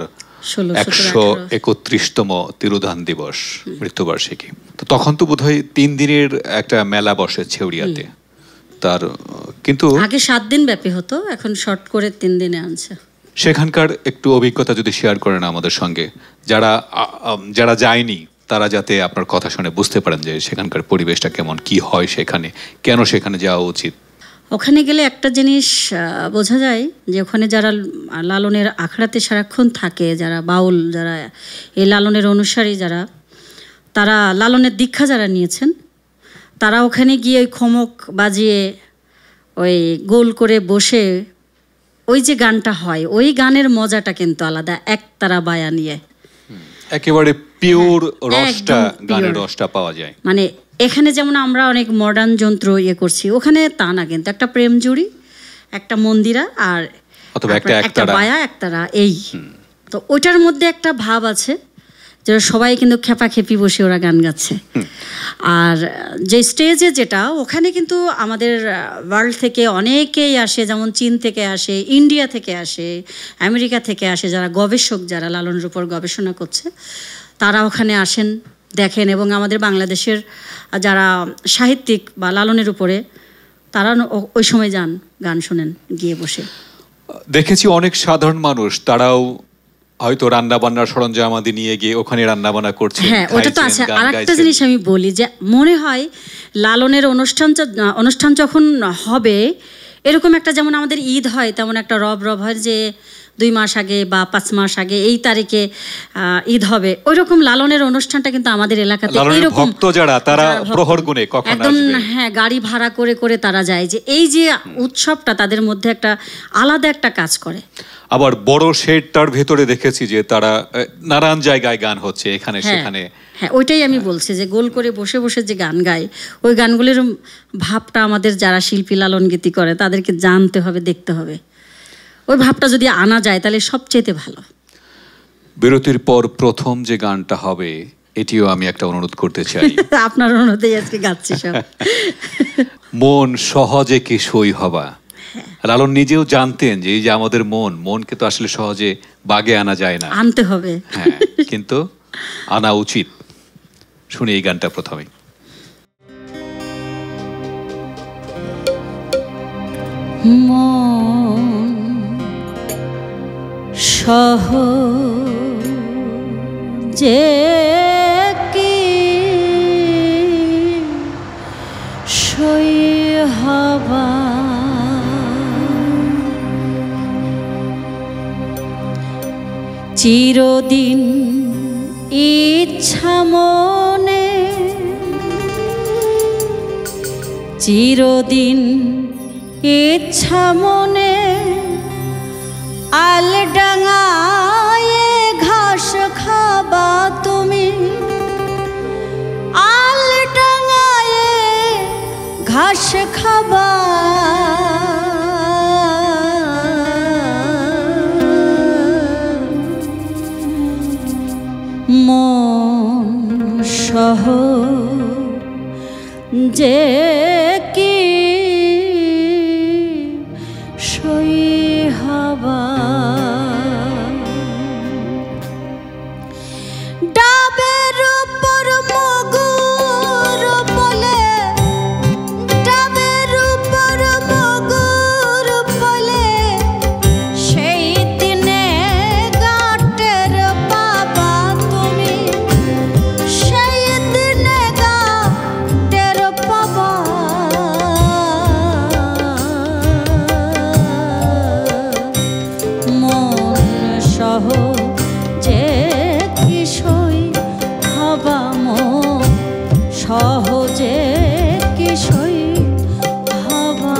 131তম তিরোধান দিবস, মৃত্যুবার্ষিকী। তো তখন তো বোধহয় 3 দিনের একটা মেলা বসে ছেউড়িয়াতে। তার কিন্তু আগে 7 দিন ব্যাপী হতো, এখন শর্ট করে 3 দিনে আনছে। সেখানকার একটু অভিজ্ঞতা যদি শেয়ার করেন আমাদের সঙ্গে, যারা যায়নি তারা যাতে আপনার কথা শুনে বুঝতে পারেন যে সেখানকার পরিবেশটা কেমন, কি হয় সেখানে, কেন সেখানে যাওয়া উচিত। ওখানে গেলে একটা জিনিস বোঝা যায় যে ওখানে যারা লালনের আখড়াতে সারাক্ষণ থাকে, যারা বাউল, যারা এই লালনের অনুসারী, তারা লালনের দীক্ষা যারা নিয়েছেন, তারা ওখানে গিয়ে ওই খমক বাজিয়ে ওই গোল করে বসে ওই যে গানটা হয়, ওই গানের মজাটা কিন্তু আলাদা, একতারা বায়া নিয়ে একেবারে পিওর রসটা, গানের রসটা পাওয়া যায়। মানে এখানে যেমন আমরা অনেক মডার্ন যন্ত্র করছি, ওখানে তা না, কিন্তু একটা প্রেম জুড়ি, একটা মন্দিরা, আর একটা বায়া, একতারা, এই তো ওইটার মধ্যে একটা ভাব আছে যে সবাই কিন্তু খেপাখেপি বসে ওরা গান গাচ্ছে। আর যে স্টেজে যেটা, ওখানে কিন্তু আমাদের ওয়ার্ল্ড থেকে অনেকেই আসে, যেমন চীন থেকে আসে, ইন্ডিয়া থেকে আসে, আমেরিকা থেকে আসে, যারা গবেষক, যারা লালনের উপর গবেষণা করছে, তারা ওখানে আসেন, দেখেন। এবং আমাদের বাংলাদেশের যারা সাহিত্যিক বা লালনের উপরে, তারা ওই সময় যান, গান শোনেন গিয়ে বসে। দেখেছি অনেক সাধারণ মানুষ, তারাও হয়তো রান্না বান্নার সরঞ্জামাদি নিয়ে গিয়ে ওখানে রান্না বান্না করছে। হ্যাঁ, ওটা তো আছে। আর একটা জিনিস আমি বলি যে মনে হয় লালনের অনুষ্ঠান যখন হবে, এরকম একটা, যেমন আমাদের ঈদ হয় তেমন একটা রব হয়, যে 2 মাস আগে বা 5 মাস আগে এই তারিখে ঈদ হবে, ওই রকম লালনের অনুষ্ঠানটা কিন্তু আমাদের এলাকাতে এরকম ভক্ত যারা তারা প্রহর গুণে কখন একদম আসবে, হ্যাঁ গাড়ি ভাড়া করে করে তারা যায়, যে এই যে উৎসবটা তাদের মধ্যে একটা আলাদা একটা কাজ করে। আবার বড় শেডটার ভেতরে দেখেছি যে তারা নানান জায়গায় গান হচ্ছে এখানে সেখানে। হ্যাঁ ওইটাই আমি বলছি যে গোল করে বসে বসে যে গান গায়, ওই গানগুলির ভাবটা আমাদের যারা শিল্পী লালন গীতি করে তাদেরকে জানতে হবে, দেখতে হবে। ওই ভাবটা যদি আনা যায় তাহলে সবচেয়ে ভালো। বিরতির পর প্রথম যে গানটা হবে এটিও আমি একটা অনুরোধ করতে চাই। আপনার অনুরোধেই আজকে গাচ্ছি সব। মন সহজে কি সই হবা। লালন নিজেও জানতেন যে এই যে আমাদের মনকে তো আসলে সহজে বাগে আনা যায় না, আনতে হবে। হ্যাঁ কিন্তু আনা উচিত। শুনি এই গানটা প্রথমে। মন সহজে কি সই হবা, চিরদিন ইচ্ছা মনে, চিরদিন ইচ্ছা মনে, আলডাঙায় ঘাস খাবা তুমি, আলডাঙায় ঘাস খাবা, মন সহজে কি সই হবা, ডাবের উপর মগুর বলে, ডাবের উপর মগুর বলে, সেই দিনে গাটের পাবা তুমি, সেই দিনে গাটের পাবা, মন সহজে কি সই হবা, মন সহজে কি সই হবা।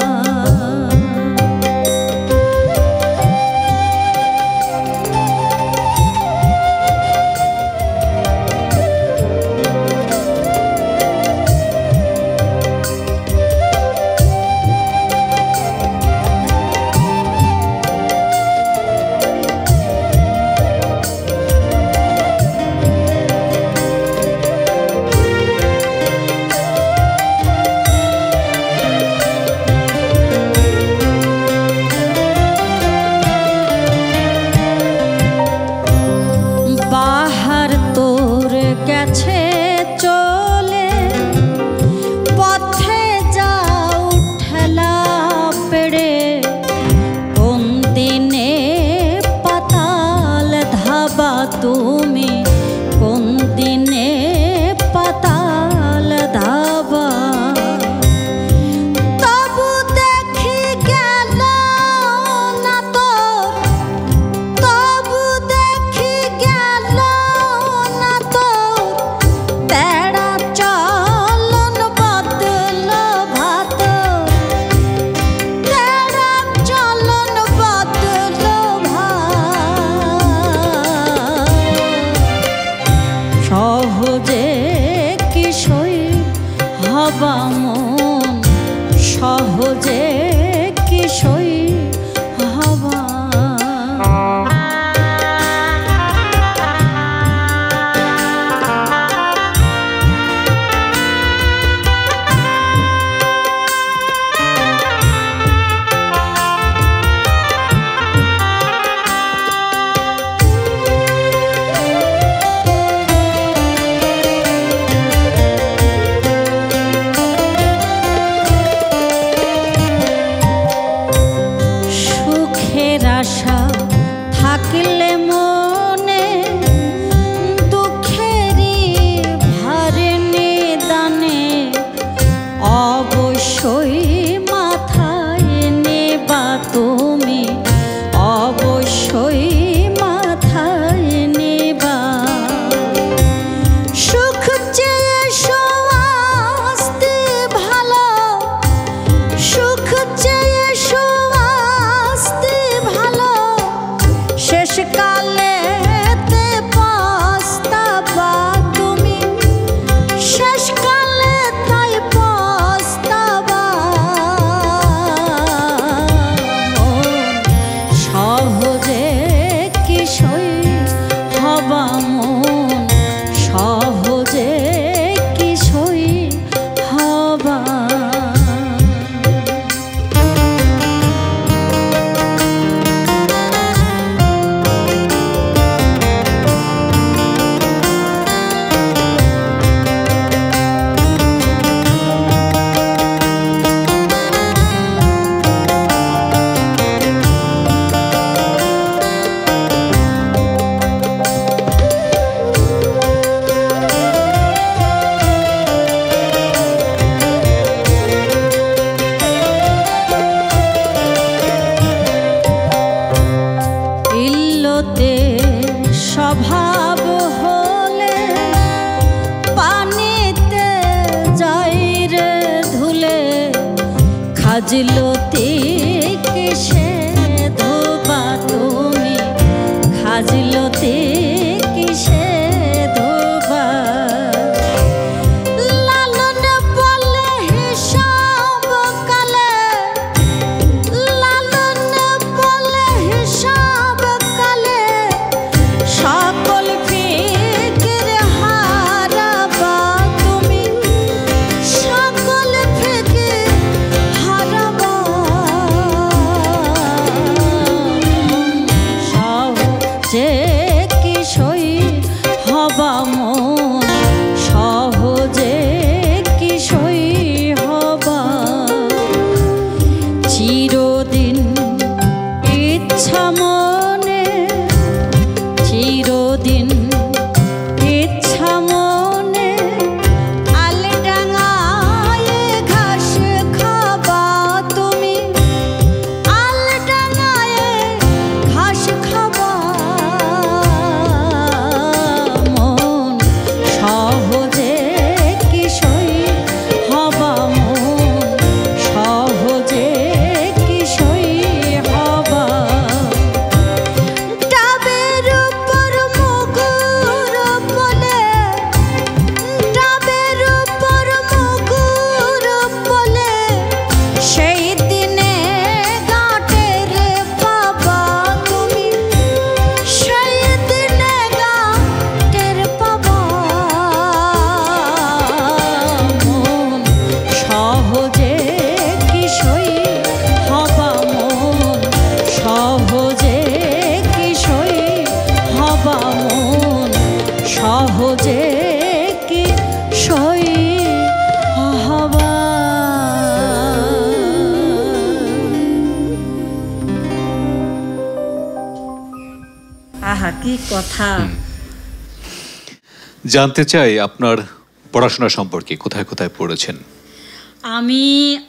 বাহার তোর গেছে চলে, পথে যাও ঠেলা পেড়ে, কোন দিনে পাতাল ধাবা তুমি, কোন দিনে পাতাল ধাবা, তবু দেখি গেল না তোর, তবু দেখি গেল না তোর, তেড়া চলন বদল ভাত, তেড়া চলন বদল ভাত, সহজে কি সই হবা, মন সহজে কি সই হবা। সুখের আশা থাকলে মনে, দুঃখেরই ভার নিদানে, অবশ্যই মাথায় নেবা তুমি, অবশ্যই খাজলতে কিসে ধোবা তুমি, খাজলতে কিসে ধোবা। লালন বলে হিসাব কালে, লালন বলে হিসাব কালে, সকল ফিকির হারাবা তুমি, সকল ফিকির হারাবা। সহজে কি সই হবা মন, সহজে কি সই হবা। চিরদিন ইচ্ছা মনে, চিরদিন ইচ্ছা মনে, আলডাঙায় ঘাস খাবা তুমি, আলডাঙায় ঘাস খাবা। মন সহজে কি সই হবা, মন সহজে কি সই হবা। ডাবের উপর মুগুর বলে, ডাবের উপর মুগুর বলে, সেই দিনে গাঁটের পাবা তুমি, সেই দিনে গাঁটের পাবা। মন সহজে কি সই হবা, মন সহজে কি সই হবা, মন সহজে কি সই হবা। আহা কি কথা। জানতে চাই আপনার পড়াশোনা সম্পর্কে, কোথায় কোথায় পড়েছেন? আমি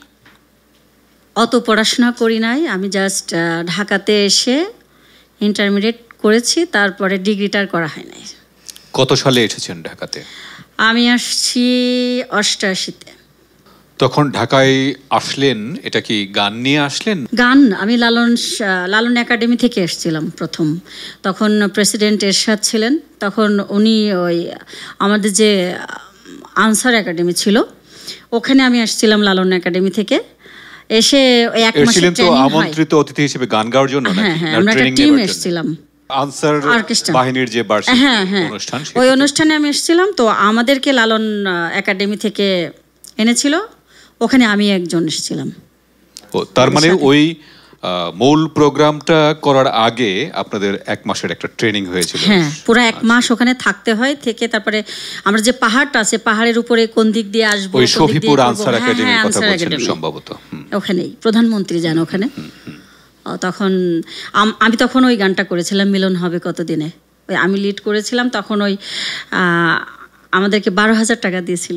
অত পড়াশোনা করি নাই, আমি জাস্ট ঢাকাতে এসে ইন্টারমিডিয়েট করেছি, তারপরে ডিগ্রিটার করা হয় নাই। কত সালে এসেছেন ঢাকাতে? আমি আসছি 88-তে। তখন ঢাকায় আসলেন, এটা কি গান নিয়ে আসলেন? গান আমি লালন একাডেমি থেকে এসেছিলাম প্রথম। তখন প্রেসিডেন্ট এরশাদ ছিলেন, তখন উনি ওই আমাদের যে আনসার একাডেমি ছিল ওখানে আমি আসছিলাম লালন একাডেমি থেকে। এসে ওই এক মাসের এসেছিলেন তো ট্রেনিং হয়। আমন্ত্রিত অতিথি হিসেবে গান গাওয়ার জন্য নাকি? হ্যাঁ হ্যাঁ, না আমরা একটা ট্রেনিং টিম নেওয়ার জন্য? এসেছিলাম। আনসার অর্কেস্ট্রা বাহিনীর যে বার্ষিক হ্যাঁ হ্যাঁ অনুষ্ঠান, ওই অনুষ্ঠানে আমি এসেছিলাম। তো আমাদেরকে লালন একাডেমি থেকে এনেছিল, ওখানে আমি একজন এসেছিলাম। ও তার মানে ওই মূল প্রোগ্রামটা করার আগে আপনাদের এক মাসের একটা ট্রেনিং হয়েছিল? হ্যাঁ, পুরো এক মাস ওখানে থাকতে হয়। থেকে তারপরে আমরা যে পাহাড়টা আছে, পাহাড়ের উপরে কোন দিক দিয়ে আসবো, ওই শফিপুর আনসার একাডেমির কথা বলছেন সম্ভবত। ওখানেই প্রধানমন্ত্রী যান ওখানে। তখন আমি তখন ওই গানটা করেছিলাম, মিলন হবে কতদিনে। ওই আমি লিড করেছিলাম। তখন ওই আমাদেরকে 12,000 টাকা দিয়েছিল।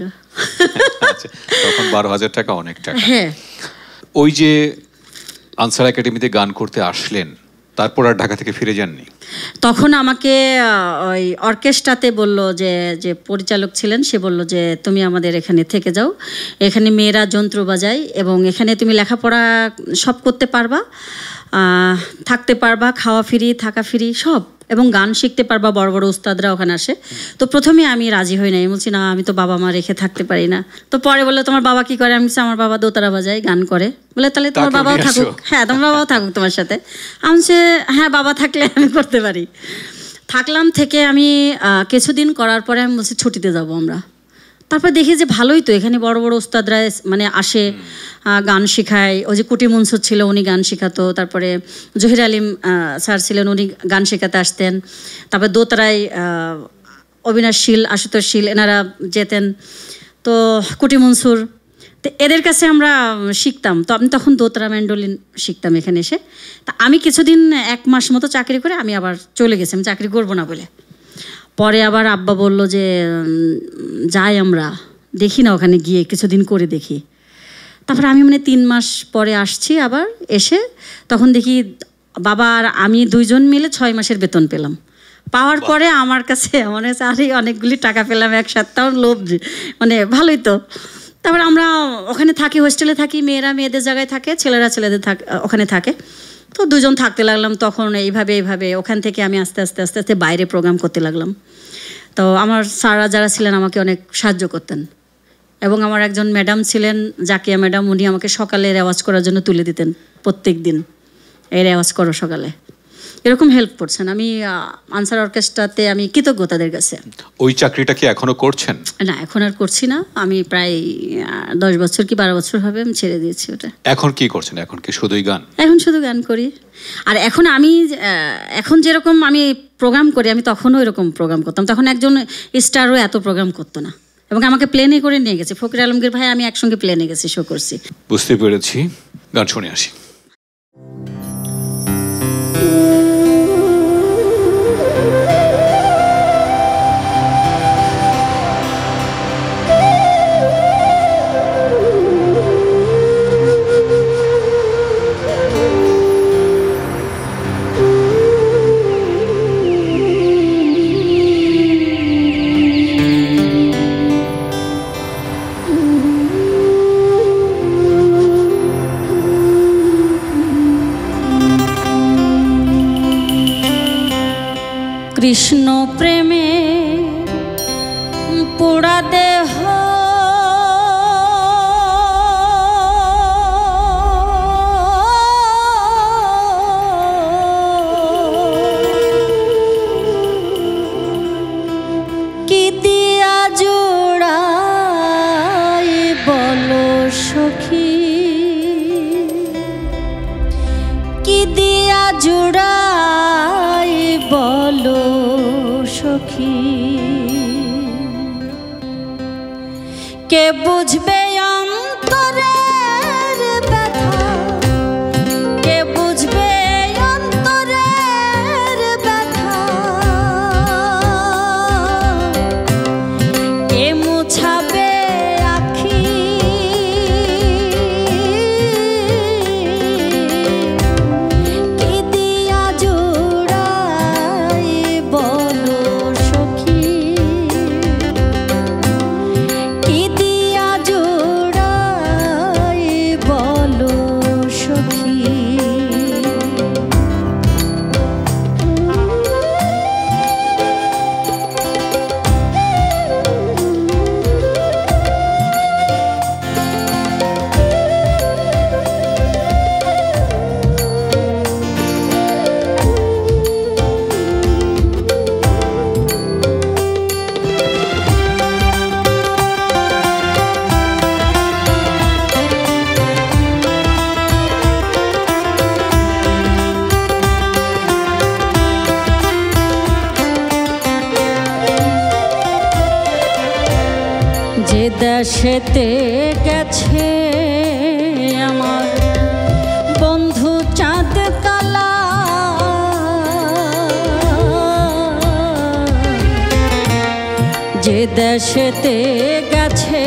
তখন 12,000 টাকা অনেক টাকা। হ্যাঁ। ওই যে আনসার একাডেমিতে গান করতে আসলেন, তারপর আর ঢাকা থেকে ফিরে যাননি? তখন আমাকে ওই অর্কেস্ট্রাতে বলল, যে পরিচালক ছিলেন, সে বলল যে তুমি আমাদের এখানে থেকে যাও, এখানে মেয়েরা যন্ত্র বাজায় এবং এখানে তুমি লেখাপড়া সব করতে পারবা, থাকতে পারবা, খাওয়া ফ্রি, থাকা ফ্রি সব, এবং গান শিখতে পারবা, বড় বড় উস্তাদরা ওখানে আসে। তো প্রথমে আমি রাজি হই নাই, বলছি না আমি তো বাবা মা রেখে থাকতে পারি না। তো পরে বললো তোমার বাবা কি করে? আমি বলছি আমার বাবা দোতারা বাজায়, গান করে। বলে তাহলে তোমার বাবাও থাকুক। হ্যাঁ, তোমার বাবাও থাকুক তোমার সাথে। আমি বলছি হ্যাঁ, বাবা থাকলে আমি করতে পারি। থাকলাম, থেকে আমি কিছুদিন করার পরে আমি বলছি ছুটিতে যাব আমরা। তারপর দেখি যে ভালোই তো, এখানে বড় বড় উস্তাদরা মানে আসে, গান শেখায়। ওই যে কুটি মনসুর ছিল, উনি গান শেখাতো। তারপরে জহির আলিম স্যার ছিলেন, উনি গান শেখাতে আসতেন। তারপরে দোতারায় অবিনাশ শীল, আশুতোষ শীল এনারা যেতেন। তো কুটি মনসুর, তো এদের কাছে আমরা শিখতাম। তো আমি তখন দোতারা ম্যান্ডোলিন শিখতাম এখানে এসে। তা আমি কিছুদিন 1 মাস মতো চাকরি করে আমি আবার চলে গেছি, আমি চাকরি করবো না বলে। পরে আবার আব্বা বলল যে যাই আমরা দেখি না, ওখানে গিয়ে কিছুদিন করে দেখি। তারপরে আমি মানে 3 মাস পরে আসছি আবার। এসে তখন দেখি বাবা আর আমি 2জন মিলে 6 মাসের বেতন পেলাম। পাওয়ার পরে আমার কাছে মনে হচ্ছে আরে অনেকগুলি টাকা পেলাম একসাথে, লোভ মানে ভালোই তো। তা তারপর আমরা ওখানে থাকি, হোস্টেলে থাকি, মেয়েরা মেয়েদের জায়গায় থাকে, ছেলেরা ছেলেদের ওখানে থাকে। তো দুজন থাকতে লাগলাম। তখন এইভাবে ওখান থেকে আমি আস্তে আস্তে বাইরে প্রোগ্রাম করতে লাগলাম। তো আমার স্যাররা যারা ছিলেন আমাকে অনেক সাহায্য করতেন, এবং আমার একজন ম্যাডাম ছিলেন জাকিয়া ম্যাডাম, উনি আমাকে সকালে রেওয়াজ করার জন্য তুলে দিতেন প্রত্যেক দিন, এই রেওয়াজ করো সকালে, এরকম হেল্প করছেন। আমি আনসার অর্কেস্ট্রাতে আমি কৃতজ্ঞ তাদের কাছে। ওই চাকরিটা কি এখনো করছেন? না, এখন আর করছি না। আমি প্রায় 10 বছর কি 12 বছর হবে আমি ছেড়ে দিয়েছি ওটা। এখন কি করছেন? এখন কি শুধুই গান? এখন শুধু গান করি। আর এখন আমি এখন যেরকম আমি প্রোগ্রাম করি, আমি তখনও এরকম প্রোগ্রাম করতাম। তখন একজন স্টারও এত প্রোগ্রাম করতো না, এবং আমাকে প্লেনে করে নিয়ে গেছে ফকির আলমগীর ভাই, আমি একসঙ্গে প্লেনে গেছি, শো করছি। বুঝতে পেরেছি, গান শুনে আসি। কৃষ্ণ প্রেমে পোড়া দেহ কি দিয়া জোড়াই বলো সখী, কি দিয়া জোড়াই বলো সখী, কে বুঝবে অন্তরের ব্যথা, কে বুঝবে অন্তরের ব্যথা, কে মুছাবে আখি, কি দিয়া জোড়াই বলো সখী, কি দিয়া জোড়াই বলো সখী। যে দেশেতে গেছে আমার বন্ধু চাঁদ কালা, যে দেশেতে গেছে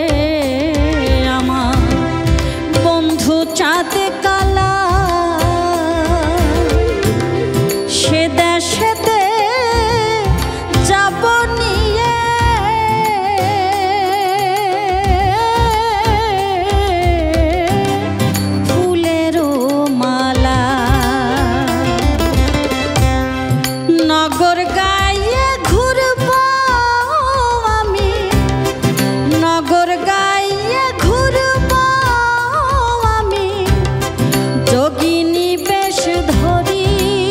আমার বন্ধু চাঁদ কালা, সে দেশেতে যাব নিয়ে ফুলেরও মালা, নগর গায়ে ঘুরব আমি, নগর গায়ে ঘুরব আমি, যোগিনী বেশ ধরি,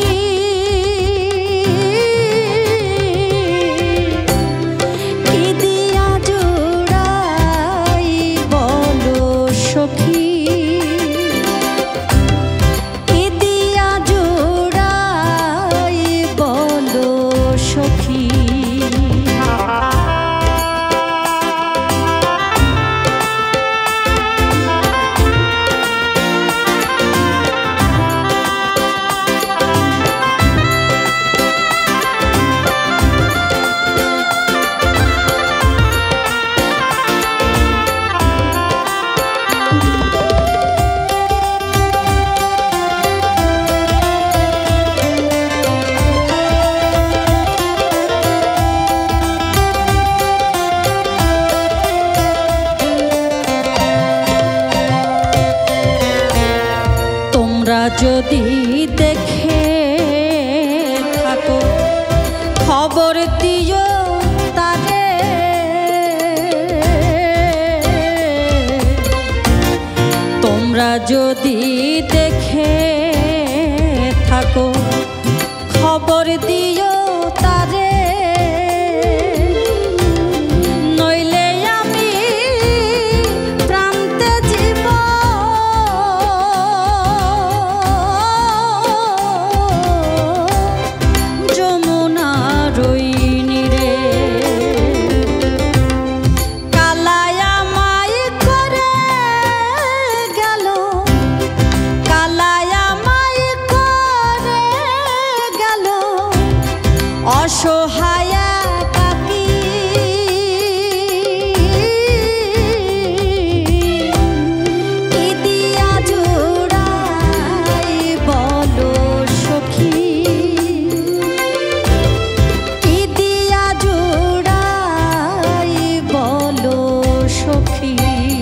কি দিয়া জোড়াই বলো সখী, কি দিয়া জোড়াই বলো যদি দেখে থাকো খবর দিও তারে, তোমরা যদি দেখে থাকো খবর দিও তারে, নইলে আমি প্রান্তে জীব যমুনার ওই নীরে, কালায় আমায় করে গেল, কালায় আমায় করে গেল অসহায় কাকি, কি দিয়া জোড়াই বলো সখী, কি দিয়া জোড়াই বলো সখী।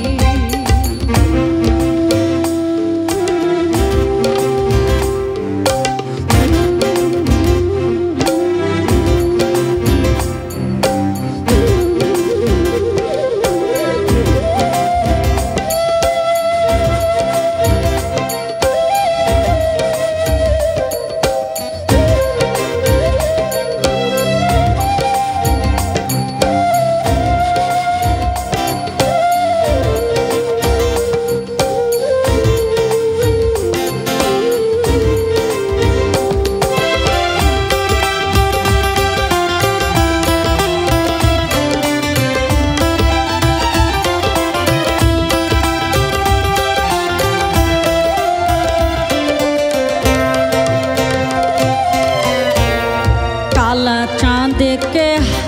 काला चाँद के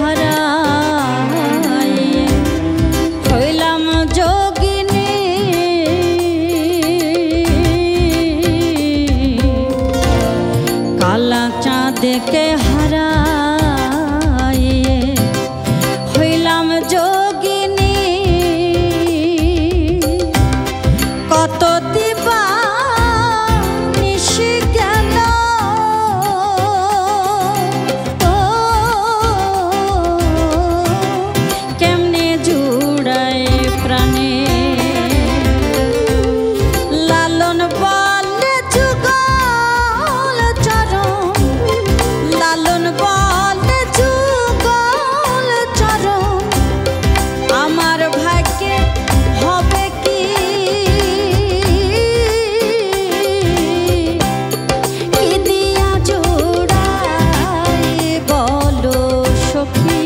हराए होइलाम जोगिनी, काला चाँद के हराए होइलाम जोगिनी, कत दिबा निশি গেল কেমনে জুড়ায় প্রাণে, লালন বলে যুগল চরণ, লালন বলে যুগল চরণ, আমার ভাগ্যে হবে কি, কি দিয়া জোড়াই বলো সখী,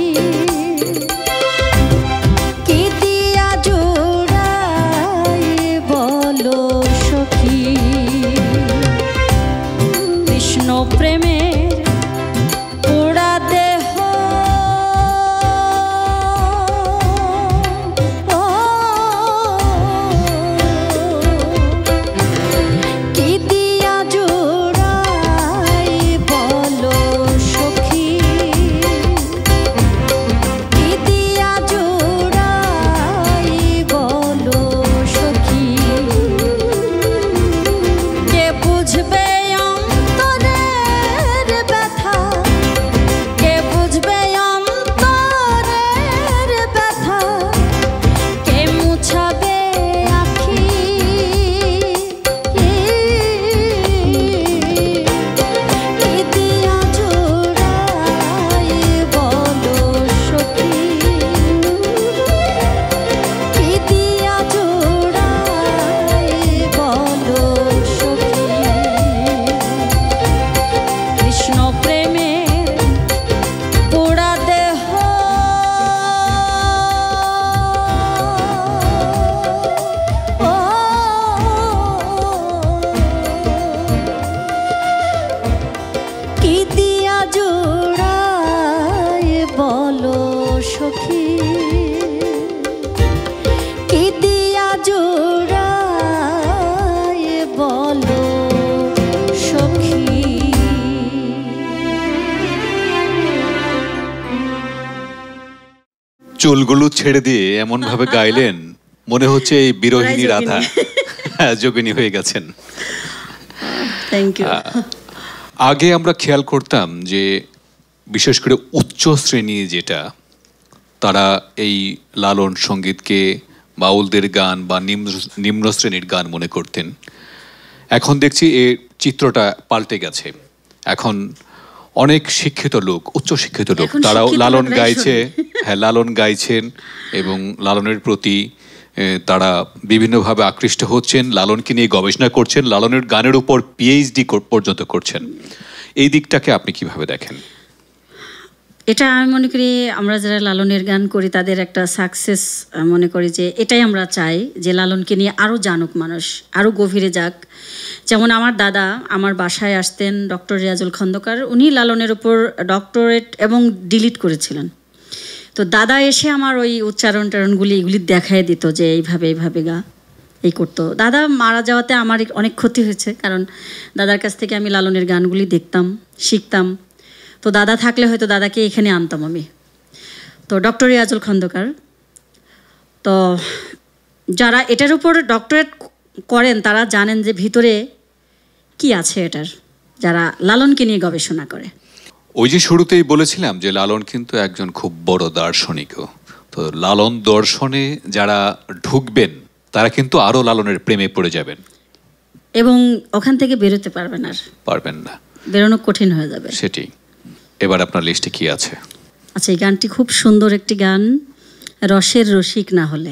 কি দিয়া জোড়াই বলো সখী। কৃষ্ণ প্রেমের পোড়া দেহ কি দিয়া জোড়াই বলো সখী, কি দিয়া জোড়াই বলো সখী। কে বুঝবে অন্তরের ব্যথা, কে বুঝবে অন্তরের ব্যথা, কে মুছাবে আখি, কি দিয়া জোড়াই বলো সখী, কি দিয়া জোড়াই বলো সখী। কৃষ্ণ প্রেমের পোড়া দেহ কি দিয়া জোড়াই বলো সখী, কি দিয়া জোড়াই বলো সখী। চুলগুলো ছেড়ে দিয়ে এমন ভাবে গাইলেন মনে হচ্ছে এই বিরোহিনী রাধা যোগিনী হয়ে গেছেন। Thank you. আগে আমরা খেয়াল করতাম যে বিশেষ করে উচ্চ শ্রেণী যেটা, তারা এই লালন সঙ্গীতকে বাউলদের গান বা নিম্ন শ্রেণীর গান মনে করতেন। এখন দেখছি এই চিত্রটা পাল্টে গেছে। এখন অনেক শিক্ষিত লোক, উচ্চ শিক্ষিত লোক, তারাও লালন গাইছে, হ্যাঁ লালন গাইছেন এবং লালনের প্রতি তারা বিভিন্নভাবে আকৃষ্ট হচ্ছেন, লালনকে নিয়ে গবেষণা করছেন, লালনের গানের উপর পিএইচডি পর্যন্ত করছেন। এই দিকটাকে আপনি কিভাবে দেখেন? এটা আমি মনে করি আমরা যারা লালনের গান করি তাদের একটা সাকসেস মনে করি, যে এটাই আমরা চাই যে লালনকে নিয়ে আরও জানুক মানুষ, আরও গভীরে যাক। যেমন আমার দাদা আমার বাসায় আসতেন, ডক্টর রিয়াজুল খন্দকার, উনি লালনের উপর ডক্টরেট এবং ডিলিট করেছিলেন। তো দাদা এসে আমার ওই উচ্চারণ টারণগুলি এগুলি দেখায় দিত যে এইভাবে এইভাবে গা, এই করতো। দাদা মারা যাওয়াতে আমার অনেক ক্ষতি হয়েছে, কারণ দাদার কাছ থেকে আমি লালনের গানগুলি দেখতাম, শিখতাম। তো দাদা থাকলে হয়তো দাদাকে এখানে আনতাম আমি। তো ডক্টর রিয়াজুল খন্দকার, তো যারা এটার উপর ডক্টরেট করেন তারা জানেন যে ভিতরে কি আছে এটার, যারা লালনকে নিয়ে গবেষণা করে। ওই যে শুরুতেই বলেছিলাম যে লালন কিন্তু একজন খুব বড় দার্শনিকও। তো লালন দর্শনে যারা ঢুকবেন তারা কিন্তু আরো লালনের প্রেমে পড়ে যাবেন এবং ওখান থেকে বেরোতে পারবেন, আর পারবেন না, বেরোনো কঠিন হয়ে যাবে। সেটি। এবার আপনার লিস্টে কি আছে? আচ্ছা, এই গানটি খুব সুন্দর একটি গান, রসের রসিক না হলে।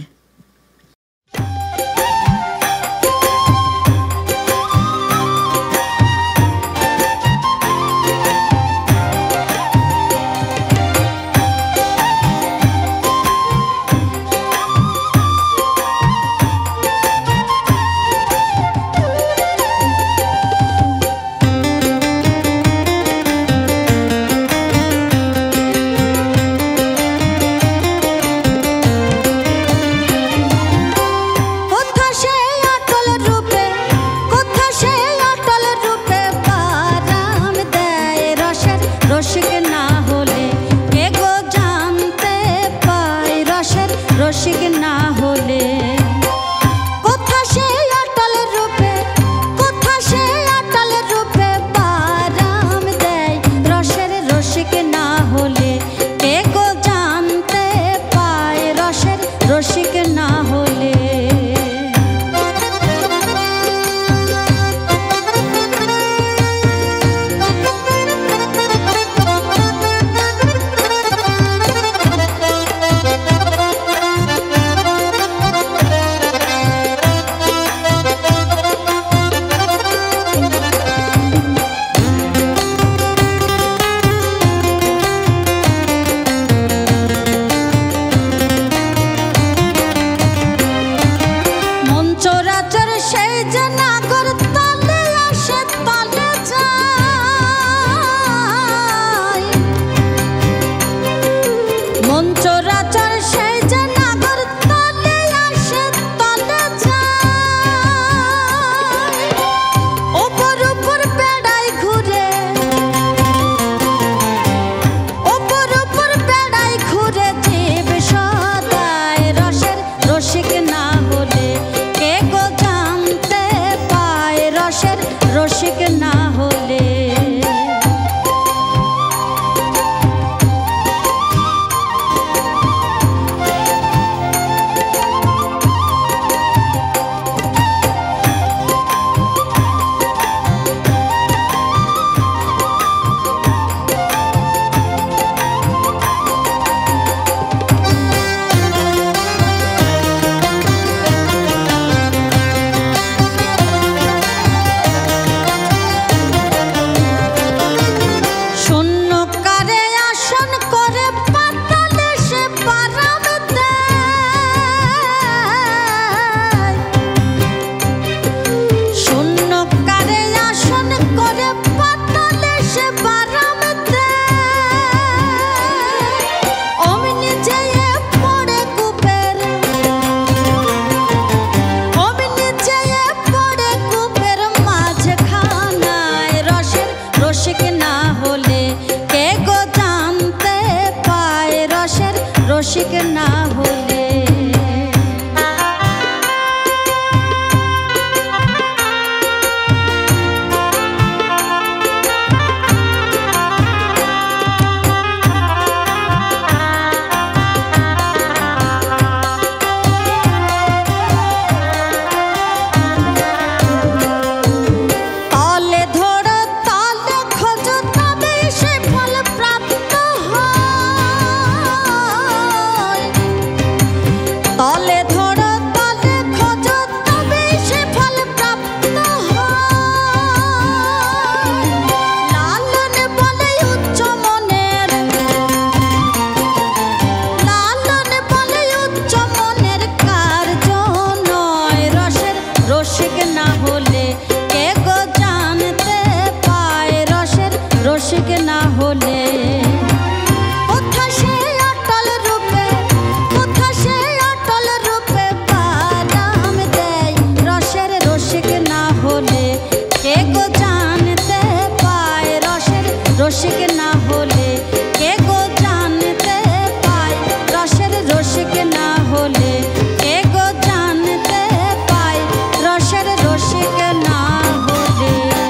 রসিক না হলে কোথা সে অটল রূপে কোথা সে অটল রূপে বাদাম দেয় রসের রসিক না হলে কে গো জানতে পায় রসের রসিক না হলে কে গো জানতে পায় রসের রসিক না হলে কে গো জানতে পায় রসের রসিক না হলে।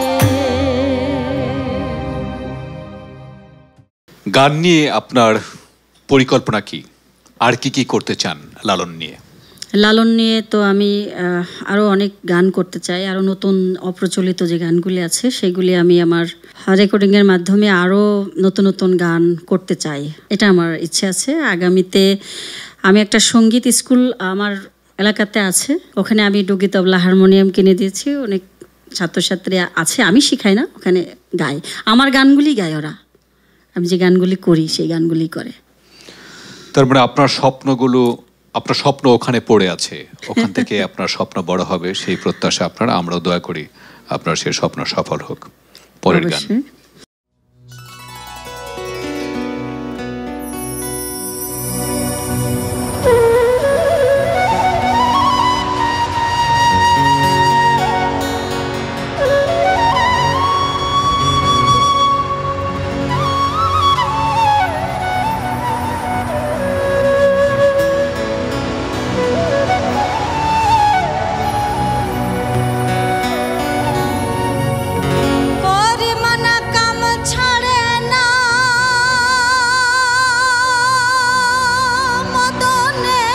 গান নিয়ে আপনার পরিকল্পনা কি, আর কি কি করতে চান লালন নিয়ে? লালন নিয়ে তো আমি আরও অনেক গান করতে চাই, আরও নতুন অপ্রচলিত যে গানগুলি আছে সেগুলি আমি আমার রেকর্ডিংয়ের মাধ্যমে আরও নতুন নতুন গান করতে চাই, এটা আমার ইচ্ছে আছে। আগামীতে আমি একটা সঙ্গীত স্কুল আমার এলাকাতে আছে, ওখানে আমি ডুগি তবলা হারমোনিয়াম কিনে দিয়েছি, অনেক ছাত্রছাত্রী আছে, আমি শিখাই না, ওখানে গাই, আমার গানগুলি গায় ওরা, আমি যে গানগুলি করি সেই গানগুলি করে। তার মানে আপনার স্বপ্নগুলো, আপনার স্বপ্ন ওখানে পড়ে আছে, ওখান থেকে আপনার স্বপ্ন বড় হবে সেই প্রত্যাশা আপনার, আমরাও দোয়া করি আপনার সেই স্বপ্ন সফল হোক। পরের গান। অবশ্যই। করে মানা কাম ছাড়ে না মদনে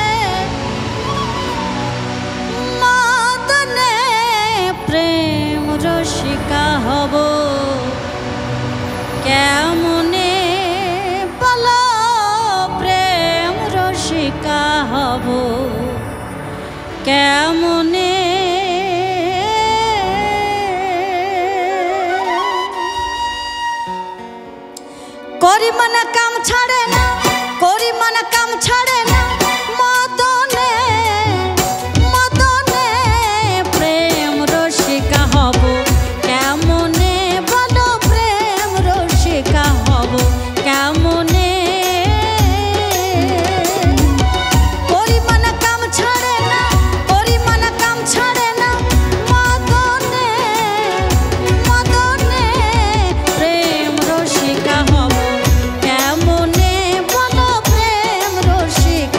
মদনে প্রেম রসিকা হব কেমনে বলো প্রেম রসিকা হব কেমনে করি মানা কাম ছাড়ে না করি মানা কাম ছাড়ে না মদনে মদনে প্রেম রসিকা হব কেমনে বলো প্রেম রসিকা হব কেমনে করি মানা কাম ছাড়ে না করি মানা কাম ছাড়ে না মদনে মদনে প্রেম রসিকা হব কেমনে বলো প্রেম রসিকা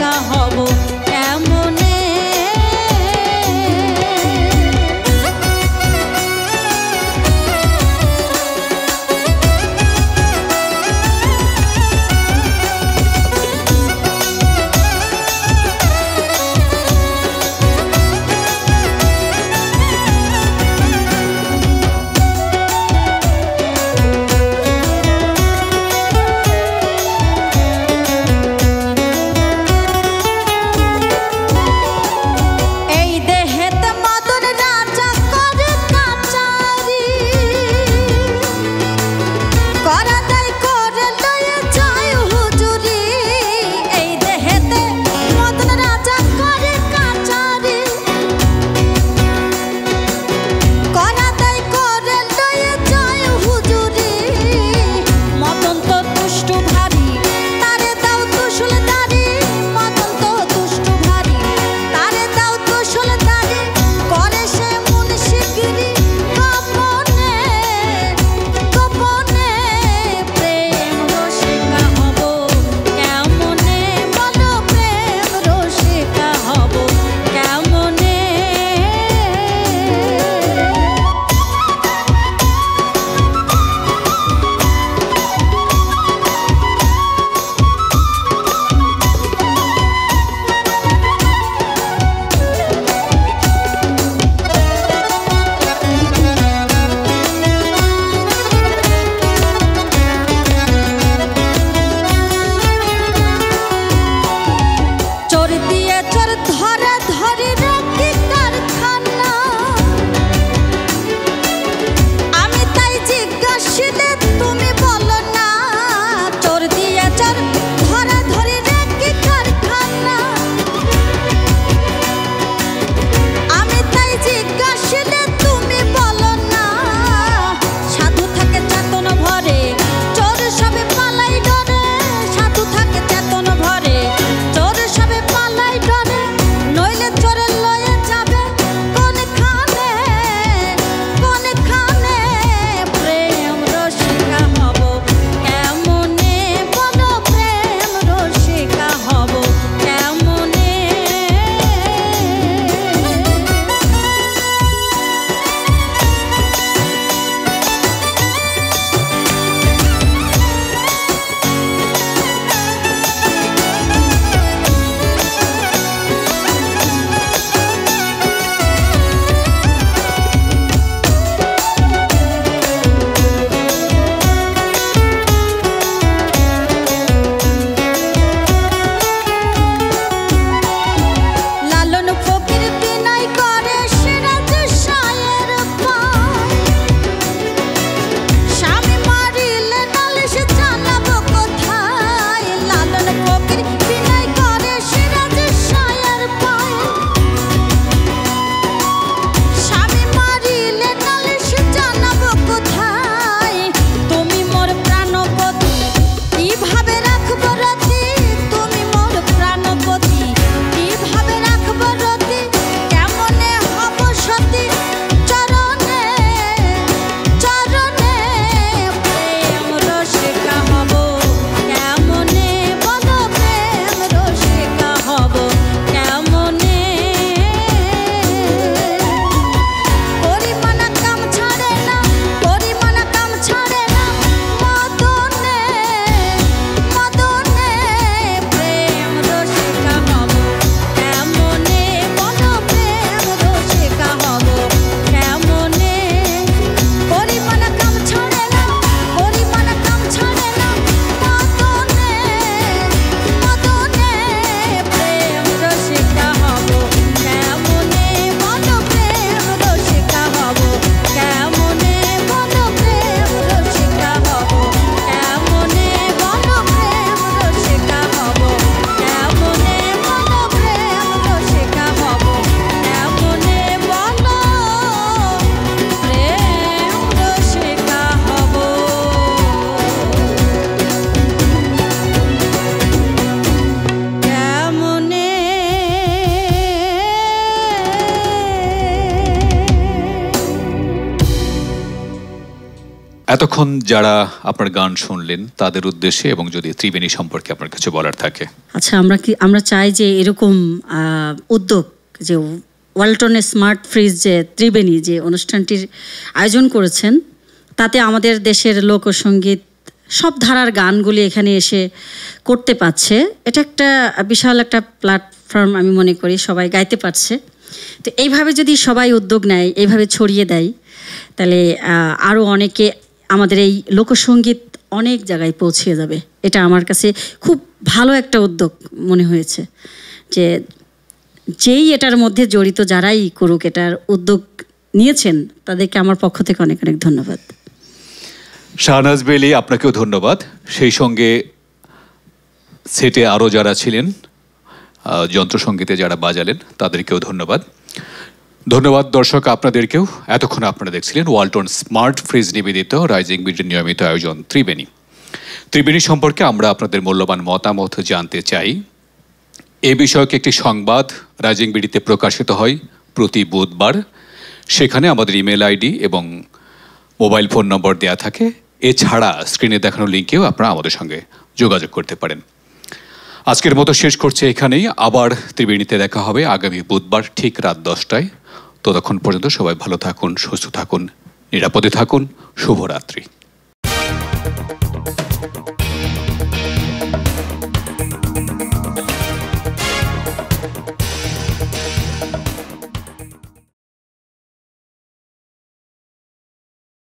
এতক্ষণ যারা আপনার গান শুনলেন তাদের উদ্দেশ্যে এবং যদি ত্রিবেণী সম্পর্কে আপনার কিছু বলার থাকে। আচ্ছা, আমরা চাই যে এরকম উদ্যোগ, যে ওয়ালটনের স্মার্ট ফ্রিজ, যে ত্রিবেণী যে অনুষ্ঠানটির আয়োজন করেছেন, তাতে আমাদের দেশের লোকসঙ্গীত সব ধারার গানগুলি এখানে এসে করতে পারছে। এটা একটা বিশাল একটা প্ল্যাটফর্ম আমি মনে করি, সবাই গাইতে পারছে। তো এইভাবে যদি সবাই উদ্যোগ নেয়, এইভাবে ছড়িয়ে দেয়, তাহলে আরও অনেকে আমাদের এই লোকসঙ্গীত অনেক জায়গায় পৌঁছে যাবে। এটা আমার কাছে খুব ভালো একটা উদ্যোগ মনে হয়েছে, যে যেই এটার মধ্যে জড়িত যারাই করুক, এটার উদ্যোগ নিয়েছেন, তাদেরকে আমার পক্ষ থেকে অনেক অনেক ধন্যবাদ। শাহনাজ বেলি, আপনাকেও ধন্যবাদ। সেই সঙ্গে সেটে আরও যারা ছিলেন, যন্ত্রসঙ্গীতে যারা বাজালেন, তাদেরকেও ধন্যবাদ। ধন্যবাদ দর্শক আপনাদেরকেও। এতক্ষণ আপনারা দেখছিলেন ওয়ালটন স্মার্ট ফ্রিজ নিবেদিত রাইজিং বিডির নিয়মিত আয়োজন ত্রিবেণী। ত্রিবেণী সম্পর্কে আমরা আপনাদের মূল্যবান মতামত জানতে চাই। এ বিষয়ক একটি সংবাদ রাইজিং বিডিতে প্রকাশিত হয় প্রতি বুধবার। সেখানে আমাদের ইমেল আইডি এবং মোবাইল ফোন নম্বর দেওয়া থাকে। এছাড়া স্ক্রিনে দেখানো লিঙ্কেও আপনারা আমাদের সঙ্গে যোগাযোগ করতে পারেন। আজকের মতো শেষ করছে এখানেই। আবার ত্রিবেণীতে দেখা হবে আগামী বুধবার ঠিক রাত 10টায়। ততক্ষণ পর্যন্ত সবাই ভালো থাকুন, সুস্থ থাকুন, নিরাপদে থাকুন। শুভরাত্রি।